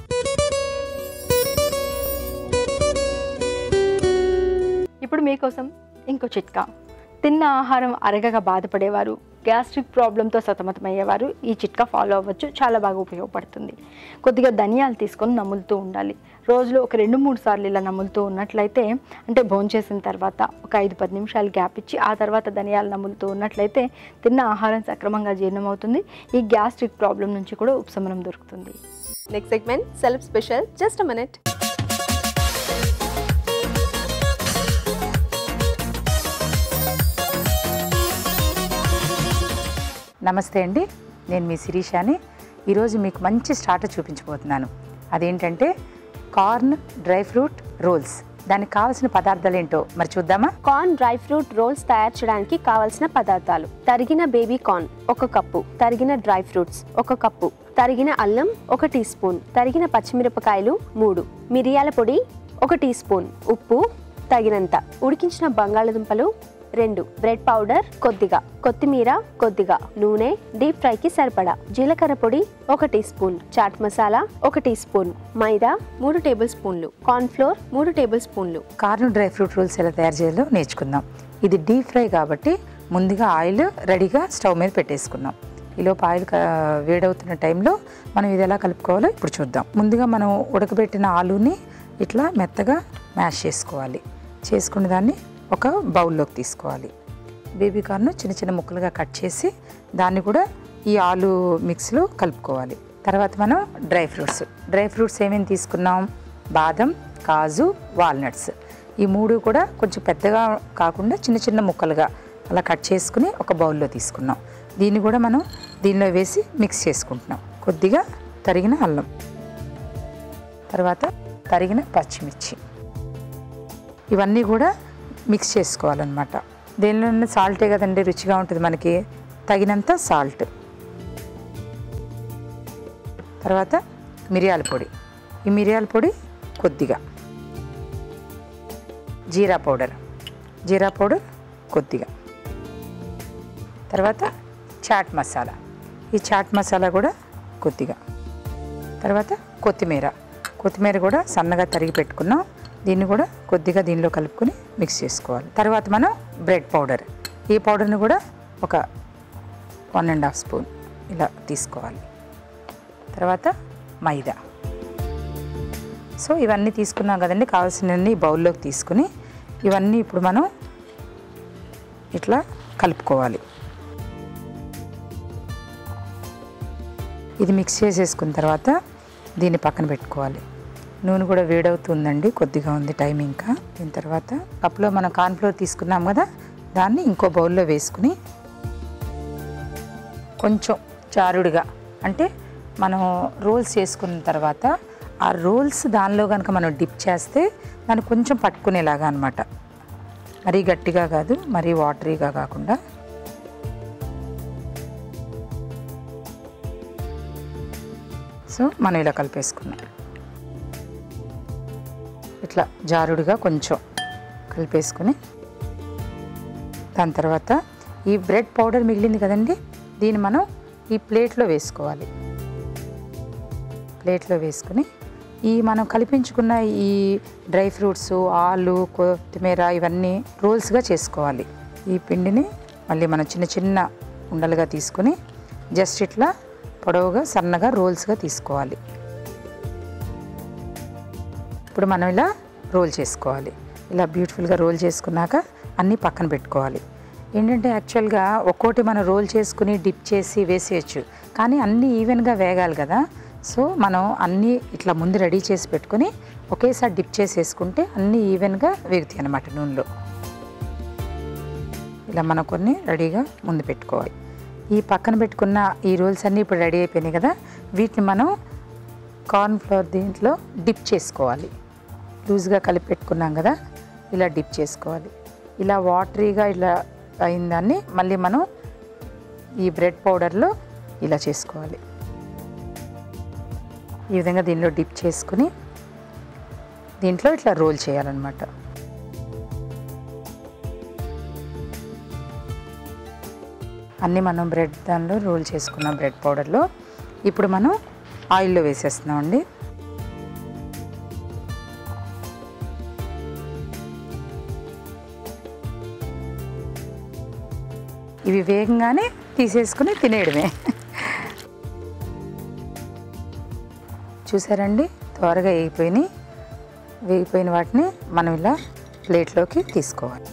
ఇప్పుడు మీకోసం ఇంకో చిట్కా. తిన్న ఆహారం అరగగా బాధపడేవారు, గ్యాస్ట్రిక్ ప్రాబ్లంతో సతమతమయ్యేవారు ఈ చిట్కా ఫాలో అవ్వచ్చు. చాలా బాగా ఉపయోగపడుతుంది. కొద్దిగా ధనియాలు తీసుకొని నములుతూ ఉండాలి. రోజులో ఒక రెండు మూడు సార్లు ఇలా నములుతూ ఉన్నట్లయితే, అంటే భోంచేసిన తర్వాత ఒక ఐదు పది నిమిషాలు గ్యాప్ ఇచ్చి ఆ తర్వాత ధనియాలు నములుతూ ఉన్నట్లయితే తిన్న ఆహారం సక్రమంగా జీర్ణమవుతుంది. ఈ గ్యాస్ట్రిక్ ప్రాబ్లం నుంచి కూడా ఉపశమనం దొరుకుతుంది. Next segment self special. Just a minute. నమస్తే అండి, నేను మీ శిరీషాని. ఈరోజు మీకు మంచి స్టార్టర్ చూపించబోతున్నాను. అదేంటంటే కార్న్ డ్రై ఫ్రూట్ రోల్స్. దానికి కావాల్సిన పదార్థాలు ఏంటో మరి చూద్దామా? కార్న్ డ్రై ఫ్రూట్ రోల్స్ తయారు చేయడానికి కావాల్సిన పదార్థాలు: తరిగిన బేబీ కార్న్ ఒక కప్పు, తరిగిన డ్రై ఫ్రూట్స్ ఒక కప్పు, తరిగిన అల్లం ఒక టీ స్పూన్, తరిగిన పచ్చిమిరపకాయలు మూడు, మిరియాల పొడి ఒక టీ స్పూన్, ఉప్పు తగినంత, ఉడికించిన బంగాళదుంపలు రెండు, బ్రెడ్ పౌడర్ కొద్దిగా, కొత్తిమీర కొద్దిగా, నూనె డీప్ ఫ్రైకి సరిపడా, జీలకర్ర పొడి ఒక టీ స్పూన్, చాట్ మసాలా ఒక టీ స్పూన్, మైదా మూడు టేబుల్ స్పూన్లు, కార్న్ ఫ్లోర్ మూడు టేబుల్ స్పూన్లు. కార్న్ డ్రై ఫ్రూట్ రోల్స్ ఎలా తయారు చేయాలో నేర్చుకుందాం. ఇది డీప్ ఫ్రై కాబట్టి ముందుగా ఆయిల్ రెడీగా స్టవ్ మీద పెట్టేసుకున్నాం. ఈలోపు ఆయిల్ వేడవుతున్న టైంలో మనం ఇది ఎలా కలుపుకోవాలో ఇప్పుడు చూద్దాం. ముందుగా మనం ఉడకబెట్టిన ఆలూని ఇట్లా మెత్తగా మ్యాష్ చేసుకోవాలి. చేసుకున్న దాన్ని ఒక బౌల్లోకి తీసుకోవాలి. బేబీ కార్న్ చిన్న చిన్న ముక్కలుగా కట్ చేసి దాన్ని కూడా ఈ ఆలు మిక్స్లో కలుపుకోవాలి. తర్వాత మనం డ్రై ఫ్రూట్స్ డ్రై ఫ్రూట్స్ ఏమేమి తీసుకున్నాం? బాదం, కాజు, వాల్నట్స్. ఈ మూడు కూడా కొంచెం పెద్దగా కాకుండా చిన్న చిన్న ముక్కలుగా అలా కట్ చేసుకుని ఒక బౌల్లో తీసుకున్నాం. దీన్ని కూడా మనం దీనిలో వేసి మిక్స్ చేసుకుంటున్నాం. కొద్దిగా తరిగిన అల్లం, తర్వాత తరిగిన పచ్చిమిర్చి, ఇవన్నీ కూడా మిక్స్ చేసుకోవాలన్నమాట. దేనిలో సాల్టే కదండి రుచిగా ఉంటుంది మనకి, తగినంత సాల్ట్. తర్వాత మిరియాల పొడి, ఈ మిరియాల పొడి కొద్దిగా, జీరా పౌడర్ జీరా పౌడర్ కొద్దిగా, తర్వాత చాట్ మసాలా, ఈ చాట్ మసాలా కూడా కొద్దిగా, తర్వాత కొత్తిమీర కొత్తిమీర కూడా సన్నగా తరిగి పెట్టుకున్నాం. దీన్ని కూడా కొద్దిగా దీనిలో కలుపుకొని మిక్స్ చేసుకోవాలి. తర్వాత మనం బ్రెడ్ పౌడర్, ఈ పౌడర్ని కూడా ఒక వన్ అండ్ హాఫ్ స్పూన్ ఇలా తీసుకోవాలి. తర్వాత మైదా. సో ఇవన్నీ తీసుకున్నాం కదండి, కావాల్సినవన్నీ బౌల్లోకి తీసుకుని ఇవన్నీ ఇప్పుడు మనం ఇట్లా కలుపుకోవాలి. ఇది మిక్స్ చేసేసుకున్న తర్వాత దీన్ని పక్కన పెట్టుకోవాలి. నూనె కూడా వేడవుతుందండి, కొద్దిగా ఉంది టైం ఇంకా. దీని తర్వాత కప్లో మనం కార్న్ఫ్లోర్ తీసుకున్నాం కదా, దాన్ని ఇంకో బౌల్లో వేసుకుని కొంచెం చారుడుగా, అంటే మనం రోల్స్ చేసుకున్న తర్వాత ఆ రోల్స్ దానిలో కనుక మనం డిప్ చేస్తే దాన్ని కొంచెం పట్టుకునేలాగా అనమాట. మరీ గట్టిగా కాదు, మరీ వాటరీగా కాకుండా. సో మనం ఇలా కలిపేసుకున్నాం. ఇట్లా జారుడుగా కొంచెం కలిపేసుకుని దాని తర్వాత ఈ బ్రెడ్ పౌడర్ మిగిలింది కదండి, దీన్ని మనం ఈ ప్లేట్లో వేసుకోవాలి. ప్లేట్లో వేసుకుని ఈ మనం కలిపించుకున్న ఈ డ్రై ఫ్రూట్స్, ఆలు, కొత్తిమీర ఇవన్నీ రోల్స్గా చేసుకోవాలి. ఈ పిండిని మళ్ళీ మనం చిన్న చిన్న ఉండలుగా తీసుకుని జస్ట్ ఇట్లా పొడవుగా సన్నగా రోల్స్గా తీసుకోవాలి. ఇప్పుడు మనం ఇలా రోల్ చేసుకోవాలి. ఇలా బ్యూటిఫుల్గా రోల్ చేసుకున్నాక అన్నీ పక్కన పెట్టుకోవాలి. ఏంటంటే యాక్చువల్గా ఒక్కోటి మనం రోల్ చేసుకుని డిప్ చేసి వేసేయచ్చు, కానీ అన్నీ ఈవెన్గా వేగాలి కదా. సో మనం అన్నీ ఇట్లా ముందు రెడీ చేసి పెట్టుకుని ఒకేసారి డిప్ చేసి వేసుకుంటే అన్నీ ఈవెన్గా వేగుతాయి అన్నమాట నూనెలో. ఇలా మనం కొన్ని రెడీగా ముందు పెట్టుకోవాలి. ఈ పక్కన పెట్టుకున్న ఈ రోల్స్ అన్నీ ఇప్పుడు రెడీ అయిపోయినాయి కదా, వీటిని మనం కార్న్ఫ్లోర్ దీంట్లో డిప్ చేసుకోవాలి. లూజ్గా కలిపి పెట్టుకున్నాం కదా, ఇలా డిప్ చేసుకోవాలి. ఇలా వాటరీగా ఇలా అయిన దాన్ని మళ్ళీ మనం ఈ బ్రెడ్ పౌడర్లో ఇలా చేసుకోవాలి. ఈ విధంగా దీనిలో డిప్ చేసుకుని దీంట్లో ఇట్లా రోల్ చేయాలన్నమాట. అన్నీ మనం బ్రెడ్ దానిలో రోల్ చేసుకున్నాం బ్రెడ్ పౌడర్లో. ఇప్పుడు మనం ఆయిల్లో వేసేస్తున్నాం అండి. ఇవి వేగంగానే తీసేసుకుని తినేయడమే. చూసారండి, త్వరగా వేగిపోయినాయి. వేగిపోయిన వాటిని మనం ఇలా ప్లేట్లోకి తీసుకోవాలి.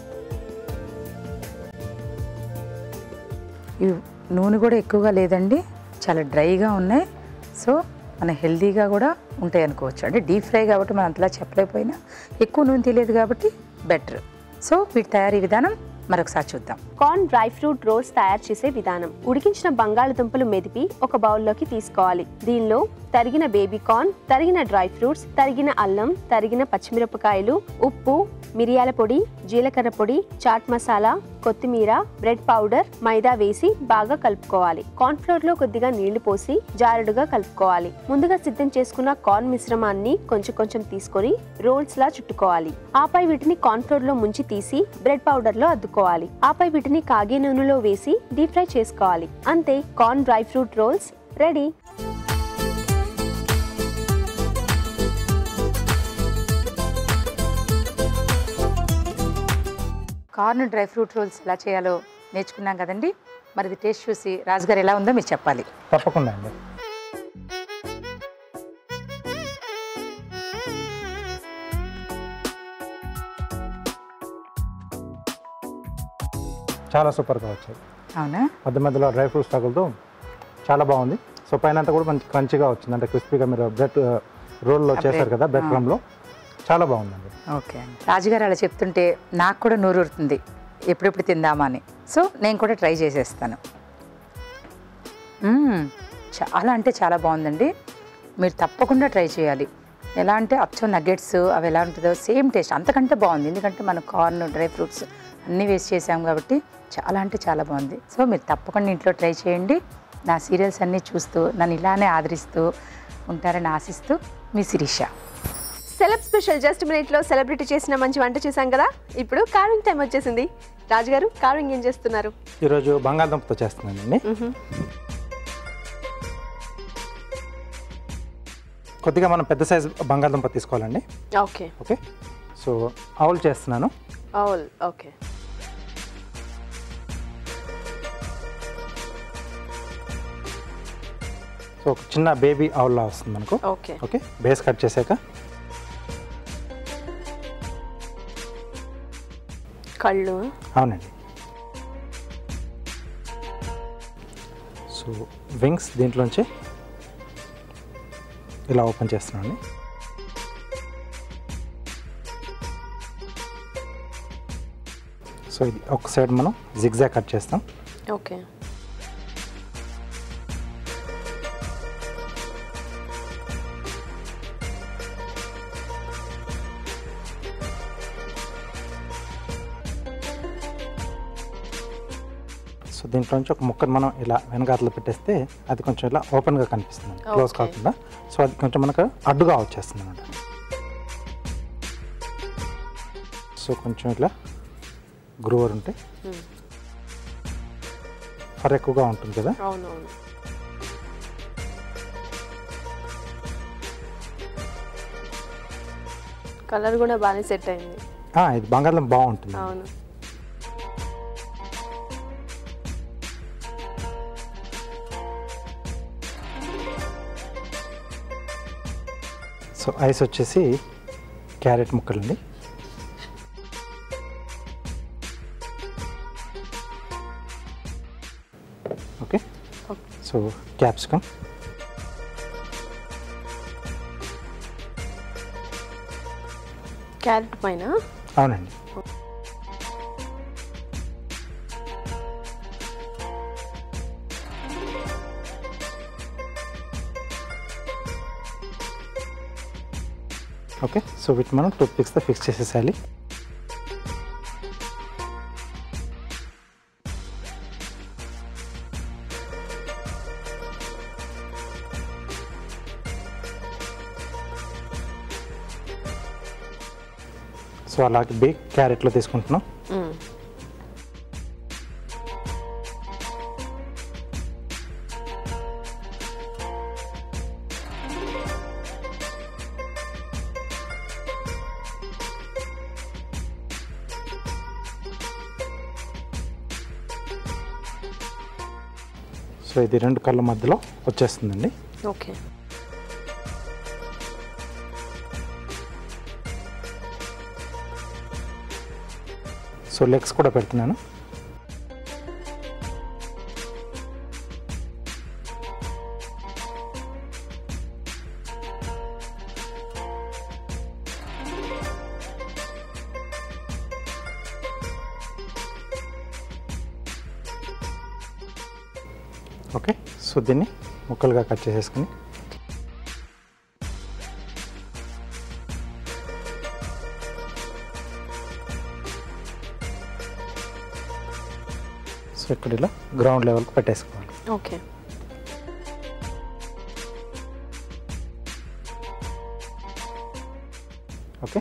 ఇవి నూనె కూడా ఎక్కువగా లేదండి, చాలా డ్రైగా ఉన్నాయి. సో మన హెల్తీగా కూడా ఉంటాయి అనుకోవచ్చు. అంటే డీప్ ఫ్రై కాబట్టి మనం అంతలా చెప్పలేకపోయినా ఎక్కువ నూనె తెలియదు కాబట్టి బెటర్. సో వీటి తయారీ విధానం మరొకసారి చూద్దాం. కార్న్ డ్రై ఫ్రూట్ రోల్స్ తయారు చేసే విధానం. ఉడికించిన బంగాళదుంపలు మెదిపి ఒక బౌల్లోకి తీసుకోవాలి. దీనిలో తరిగిన బేబీ కార్న్, తరిగిన డ్రై ఫ్రూట్స్, తరిగిన అల్లం, తరిగిన పచ్చిమిరపకాయలు, ఉప్పు, మిరియాల పొడి, జీలకర్ర పొడి, చాట్ మసాలా, కొత్తిమీర, బ్రెడ్ పౌడర్, మైదా వేసి బాగా కలుపుకోవాలి. కార్న్ ఫ్లోర్ లో కొద్దిగా నీళ్లు పోసి జారుడుగా కలుపుకోవాలి. ముందుగా సిద్ధం చేసుకున్న కార్న్ మిశ్రమాన్ని కొంచెం కొంచెం తీసుకొని రోల్స్ లా చుట్టుకోవాలి. ఆపై వీటిని కార్న్ ఫ్లోర్ లో ముంచి తీసి బ్రెడ్ పౌడర్ లో అద్దుకోవాలి. ఆపై వీటిని కాగే నూనెలో వేసి డీప్ ఫ్రై చేసుకోవాలి. అంతే, corn dry fruit rolls ready. Corn dry fruit rolls ఎలా చేయాలో నేర్చుకున్నాం కదండి. మరి ఇది టేస్ట్ చూసి రాజుగారు ఎలా ఉందో మీరు చెప్పాలి. తప్పకుండా అండి. చాలా సూపర్గా వచ్చాయి. అవునా? మధ్య మధ్యలో డ్రై ఫ్రూట్స్ తగులుతూ చాలా బాగుంది. సో పైన అంతా కూడా మంచి క్రంచిగా వచ్చింది, అంటే క్రిస్పీగా మీరు బ్రెడ్ రోల్లో చేశారు కదా బ్రెడ్ క్రమ్లో, చాలా బాగుందండి. ఓకే అండి. రాజుగారు అలా చెప్తుంటే నాకు కూడా నూరు ఊరుతుంది ఎప్పుడెప్పుడు తిందామా అని. సో నేను కూడా ట్రై చేసేస్తాను. చాలా అంటే చాలా బాగుందండి. మీరు తప్పకుండా ట్రై చేయాలి. ఎలా అంటే అచ్చం నగ్గెట్స్ అవి ఎలా ఉంటుందో సేమ్ టేస్ట్, అంతకంటే బాగుంది. ఎందుకంటే మన కార్న్ డ్రై ఫ్రూట్స్ అన్నీ వేస్ట్ చేసాం కాబట్టి చాలా అంటే చాలా బాగుంది. సో మీరు తప్పకుండా ఇంట్లో ట్రై చేయండి. నా సీరియల్స్ అన్నీ చూస్తూ నన్ను ఇలానే ఆదరిస్తూ ఉంటారని ఆశిస్తూ మీ Shirisha. Celeb special just minute లో సెలబ్రిటీ చేసిన మంచి వంట చూసాం కదా. ఇప్పుడు కార్వింగ్ టైం వచ్చేసింది. రాజుగారు, కార్వింగ్ ఏం చేస్తున్నారు? ఈరోజు బంగాళదుంపతో చేస్తున్నానండి. కొద్దిగా మనం పెద్ద సైజు బంగాళదుంప తీసుకోవాలండి. ఓకే ఓకే సో ఆవులు చేస్తున్నాను. ఆవుల్ ఓకే. సో ఒక చిన్న బేబీ ఆవుల్లా వస్తుంది మనకు. ఓకే ఓకే బేస్ కట్ చేశాక కళ్ళు. అవునండి. సో వింగ్స్ దీంట్లోంచి ఇలా ఓపెన్ చేస్తున్నాను. సో ఇది ఒక సైడ్ మనం జిగ్జాగ్ కట్ చేస్తాం. ఓకే సో దీంట్లోంచి ఒక ముక్కను మనం ఇలా వెనకాతలో పెట్టేస్తే అది కొంచెం ఇలా ఓపెన్గా కనిపిస్తుంది, క్లోజ్ కాకుండా. సో అది కొంచెం మనకు అడ్డుగా వచ్చేస్తుంది అనమాట. సో కొంచెం ఇట్లా గ్రోవర్ ఉంటే ఫర్ ఎక్కువగా ఉంటుంది కదా. అవునవును. కలర్ కూడా బాగానే సెట్ అయింది. ఇది బంగాళం బాగుంటుంది. అవును. సో ఐస్ వచ్చేసి క్యారెట్ ముక్కలండి. ఓకే సో క్యాప్సికమ్, క్యారెట్ పైన. అవునండి. ఓకే సో వీటి మనం టూత్ పిక్స్తో ఫిక్స్ చేసేసాలి. సో అలాగే బిగ్ క్యారెట్లో తీసుకుంటున్నాం. సో ఇది రెండు కళ్ళ మధ్యలో వచ్చేస్తుందండి. ఓకే సో లెగ్స్ కూడా పెడుతున్నాను. ఓకే సో దీన్ని ముక్కలుగా కట్ చేసేసుకుని సో ఇక్కడ ఇలా గ్రౌండ్ లెవెల్కి పెట్టేసుకోవాలి. ఓకే ఓకే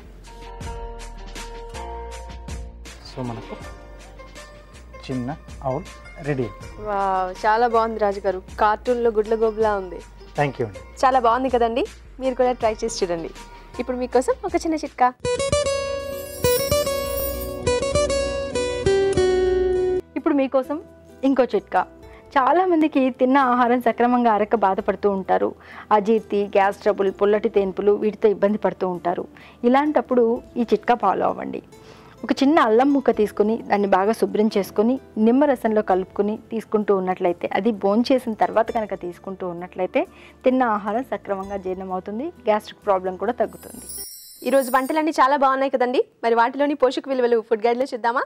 సో మనకు చిన్న అవుల్ రెడీ. వావ్ చాలా బాగుంది రాజు గారు, కార్టూన్లో గుడ్ల గోబులా ఉంది. థ్యాంక్ యూ అండి. చాలా బాగుంది కదండి, మీరు కూడా ట్రై చేసి చూడండి. ఇప్పుడు మీకోసం ఒక చిన్న చిట్కా. ఇప్పుడు మీకోసం ఇంకో చిట్కా. చాలామందికి తిన్న ఆహారం సక్రమంగా అరక్క బాధపడుతూ ఉంటారు. అజీర్తి, గ్యాస్ ట్రబుల్, పుల్లటి తేన్పులు వీటితో ఇబ్బంది పడుతూ ఉంటారు. ఇలాంటప్పుడు ఈ చిట్కా ఫాలో అవ్వండి. ఒక చిన్న అల్లం ముక్క తీసుకుని దాన్ని బాగా శుభ్రం చేసుకొని నిమ్మరసంలో కలుపుకొని తీసుకుంటూ ఉన్నట్లయితే, అది భోంచేసిన తర్వాత కనుక తీసుకుంటూ ఉన్నట్లయితే తిన్న ఆహారం సక్రమంగా జీర్ణమవుతుంది, గ్యాస్ట్రిక్ ప్రాబ్లం కూడా తగ్గుతుంది. ఈరోజు వంటలన్నీ చాలా బాగున్నాయి కదండి, మరి వాటిలోని పోషక విలువలు ఫుడ్ గైడ్లో చూద్దామా?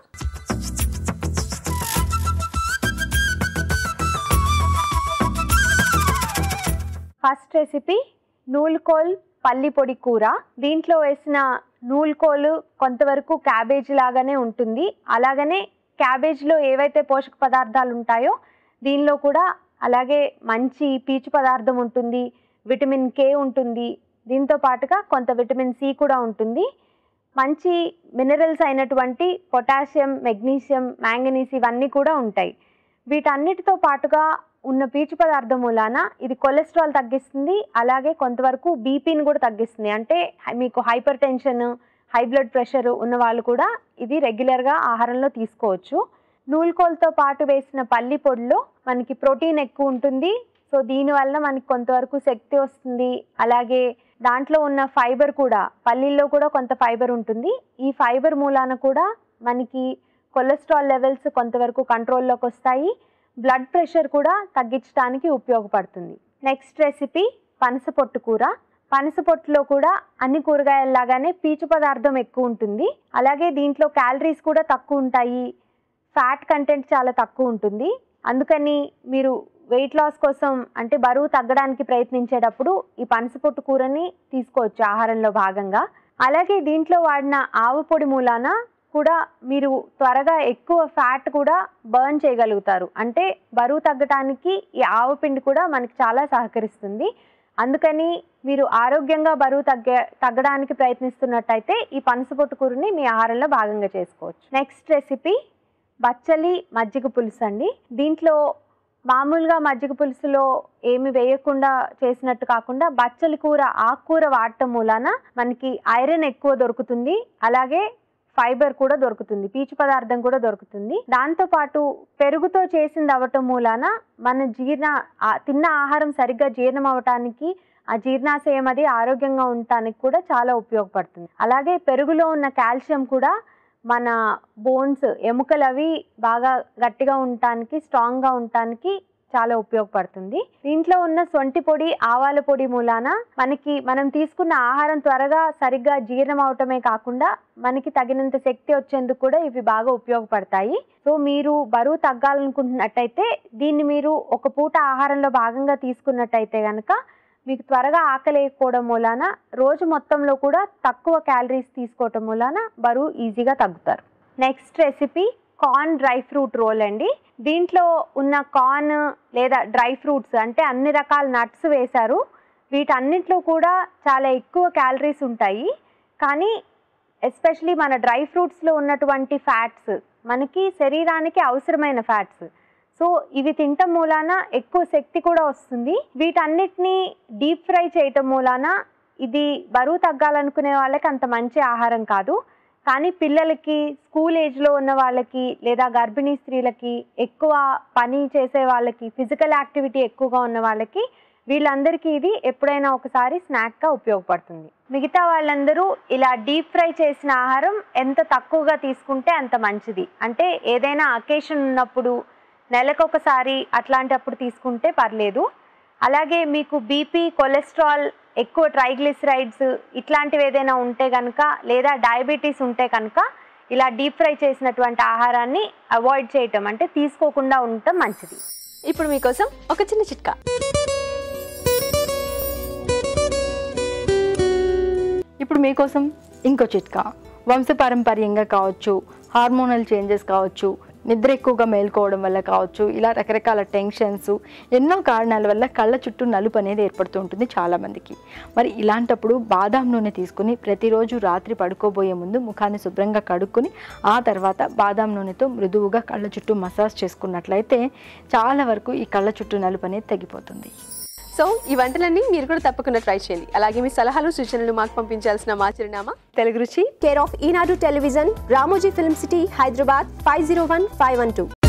ఫస్ట్ రెసిపీ నూలుకోల్ పల్లి పొడి కూర. దీంట్లో వేసిన నూలుకోలు కొంతవరకు క్యాబేజీ లాగానే ఉంటుంది. అలాగనే క్యాబేజ్లో ఏవైతే పోషక పదార్థాలు ఉంటాయో దీనిలో కూడా అలాగే మంచి పీచు పదార్థం ఉంటుంది, విటమిన్ కే ఉంటుంది, దీంతో పాటుగా కొంత విటమిన్ సి కూడా ఉంటుంది. మంచి మినరల్స్ అయినటువంటి పొటాషియం, మెగ్నీషియం, మ్యాంగనీస్ ఇవన్నీ కూడా ఉంటాయి. వీటన్నిటితో పాటుగా ఉన్న పీచు పదార్థం మూలాన ఇది కొలెస్ట్రాల్ తగ్గిస్తుంది, అలాగే కొంతవరకు బీపీని కూడా తగ్గిస్తుంది. అంటే మీకు hypertension, high blood pressure ఉన్న వాళ్ళు కూడా ఇది రెగ్యులర్గా ఆహారంలో తీసుకోవచ్చు. నూలుకోలతో పాటు వేసిన పల్లి పొడిలో మనకి ప్రోటీన్ ఎక్కువ ఉంటుంది, సో దీనివల్ల మనకి కొంతవరకు శక్తి వస్తుంది. అలాగే దాంట్లో ఉన్న ఫైబర్ కూడా, పల్లీల్లో కూడా కొంత ఫైబర్ ఉంటుంది. ఈ ఫైబర్ మూలాన కూడా మనకి కొలెస్ట్రాల్ లెవెల్స్ కొంతవరకు కంట్రోల్లోకి వస్తాయి. బ్లడ్ ప్రెషర్ కూడా తగ్గించడానికి ఉపయోగపడుతుంది. నెక్స్ట్ రెసిపీ పనస పొట్టు కూర. పనస పొట్టులో కూడా అన్ని కూరగాయల్లాగానే పీచు పదార్థం ఎక్కువ ఉంటుంది. అలాగే దీంట్లో క్యాలరీస్ కూడా తక్కువ ఉంటాయి. ఫ్యాట్ కంటెంట్ చాలా తక్కువ ఉంటుంది. అందుకని మీరు వెయిట్ లాస్ కోసం అంటే బరువు తగ్గడానికి ప్రయత్నించేటప్పుడు ఈ పనస పొట్టు కూరని తీసుకోవచ్చు ఆహారంలో భాగంగా. అలాగే దీంట్లో వాడిన ఆవు పొడి మూలాన కూడా మీరు త్వరగా ఎక్కువ ఫ్యాట్ కూడా బర్న్ చేయగలుగుతారు. అంటే బరువు తగ్గడానికి ఈ ఆవు పిండి కూడా మనకి చాలా సహకరిస్తుంది. అందుకని మీరు ఆరోగ్యంగా బరువు తగ్గ తగ్గడానికి ప్రయత్నిస్తున్నట్టయితే ఈ పనస పొట్టు కూరని మీ ఆహారంలో భాగంగా చేసుకోవచ్చు. నెక్స్ట్ రెసిపీ బచ్చలి మజ్జిగ పులుసు అండి. దీంట్లో మామూలుగా మజ్జిగ పులుసులో ఏమి వేయకుండా చేసినట్టు కాకుండా బచ్చలి కూర ఆకుకూర వాడటం మూలాన మనకి ఐరన్ ఎక్కువ దొరుకుతుంది. అలాగే ఫైబర్ కూడా దొరుకుతుంది, పీచు పదార్థం కూడా దొరుకుతుంది. దాంతోపాటు పెరుగుతో చేసింది అవ్వటం మూలాన మన జీర్ణ తిన్న ఆహారం సరిగ్గా జీర్ణం అవ్వటానికి, ఆ జీర్ణాశయం అది ఆరోగ్యంగా ఉండటానికి కూడా చాలా ఉపయోగపడుతుంది. అలాగే పెరుగులో ఉన్న కాల్షియం కూడా మన బోన్స్ ఎముకలు అవి బాగా గట్టిగా ఉండటానికి, స్ట్రాంగ్గా ఉండటానికి చాలా ఉపయోగపడుతుంది. దీంట్లో ఉన్న సొంటి పొడి, ఆవాల పొడి మూలాన మనకి మనం తీసుకున్న ఆహారం త్వరగా సరిగ్గా జీర్ణం అవటమే కాకుండా మనకి తగినంత శక్తి వచ్చేందుకు కూడా ఇవి బాగా ఉపయోగపడతాయి. సో మీరు బరువు తగ్గాలనుకుంటున్నట్టయితే దీన్ని మీరు ఒక పూట ఆహారంలో భాగంగా తీసుకున్నట్టయితే కనుక మీకు త్వరగా ఆకలేకపోవడం మూలాన రోజు మొత్తంలో కూడా తక్కువ క్యాలరీస్ తీసుకోవటం మూలాన బరువు ఈజీగా తగ్గుతారు. Next recipe corn dry fruit roll అండి. దీంట్లో ఉన్న కార్న్ లేదా డ్రై ఫ్రూట్స్ అంటే అన్ని రకాల నట్స్ వేశారు. వీటన్నిటిలో కూడా చాలా ఎక్కువ క్యాలరీస్ ఉంటాయి. కానీ ఎస్పెషలీ మన డ్రై ఫ్రూట్స్లో ఉన్నటువంటి ఫ్యాట్స్ మనకి శరీరానికి అవసరమైన ఫ్యాట్స్. సో ఇవి తినటం మూలాన ఎక్కువ శక్తి కూడా వస్తుంది. వీటన్నిటిని డీప్ ఫ్రై చేయటం మూలాన ఇది బరువు తగ్గాలనుకునే వాళ్ళకి అంత మంచి ఆహారం కాదు. కానీ పిల్లలకి, స్కూల్ ఏజ్లో ఉన్న వాళ్ళకి లేదా గర్భిణీ స్త్రీలకి, ఎక్కువ పని చేసే వాళ్ళకి, ఫిజికల్ యాక్టివిటీ ఎక్కువగా ఉన్న వాళ్ళకి, వీళ్ళందరికీ ఇది ఎప్పుడైనా ఒకసారి స్నాక్గా ఉపయోగపడుతుంది. మిగతా వాళ్ళందరూ ఇలా డీప్ ఫ్రై చేసిన ఆహారం ఎంత తక్కువగా తీసుకుంటే అంత మంచిది. అంటే ఏదైనా అకేషన్ ఉన్నప్పుడు, నెలకొకసారి అట్లాంటప్పుడు తీసుకుంటే పర్లేదు. అలాగే మీకు బీపీ, కొలెస్ట్రాల్, ఎక్కువ ట్రైగ్లిసరైడ్స్ ఇట్లాంటివి ఏదైనా ఉంటే కనుక లేదా డయాబెటీస్ ఉంటే కనుక ఇలా డీప్ ఫ్రై చేసినటువంటి ఆహారాన్ని అవాయిడ్ చేయటం అంటే తీసుకోకుండా ఉండటం మంచిది. ఇప్పుడు మీకోసం ఒక చిన్న చిట్కా. ఇప్పుడు మీకోసం ఇంకో చిట్కా. వంశపారంపర్యంగా కావచ్చు, హార్మోనల్ చేంజెస్ కావచ్చు, నిద్ర ఎక్కువగా మేల్కోవడం వల్ల కావచ్చు, ఇలా రకరకాల టెన్షన్స్, ఎన్నో కారణాల వల్ల కళ్ళ చుట్టూ నలుపు అనేది ఏర్పడుతూ ఉంటుంది చాలామందికి. మరి ఇలాంటప్పుడు బాదాం నూనె తీసుకుని ప్రతిరోజు రాత్రి పడుకోబోయే ముందు ముఖాన్ని శుభ్రంగా కడుక్కొని ఆ తర్వాత బాదాం నూనెతో మృదువుగా కళ్ళ చుట్టూ మసాజ్ చేసుకున్నట్లయితే చాలా వరకు ఈ కళ్ళ చుట్టూ నలుపు అనేది తగ్గిపోతుంది. సో ఈ వంటలన్నీ మీరు కూడా తప్పకుండా ట్రై చేయండి. అలాగే మీ సలహాలు, సూచనలు మాకు పంపించాల్సిన మా చిరునామా Telugu Ruchi, care of Eenadu television, Ramoji film city, Hyderabad five zero one five one two.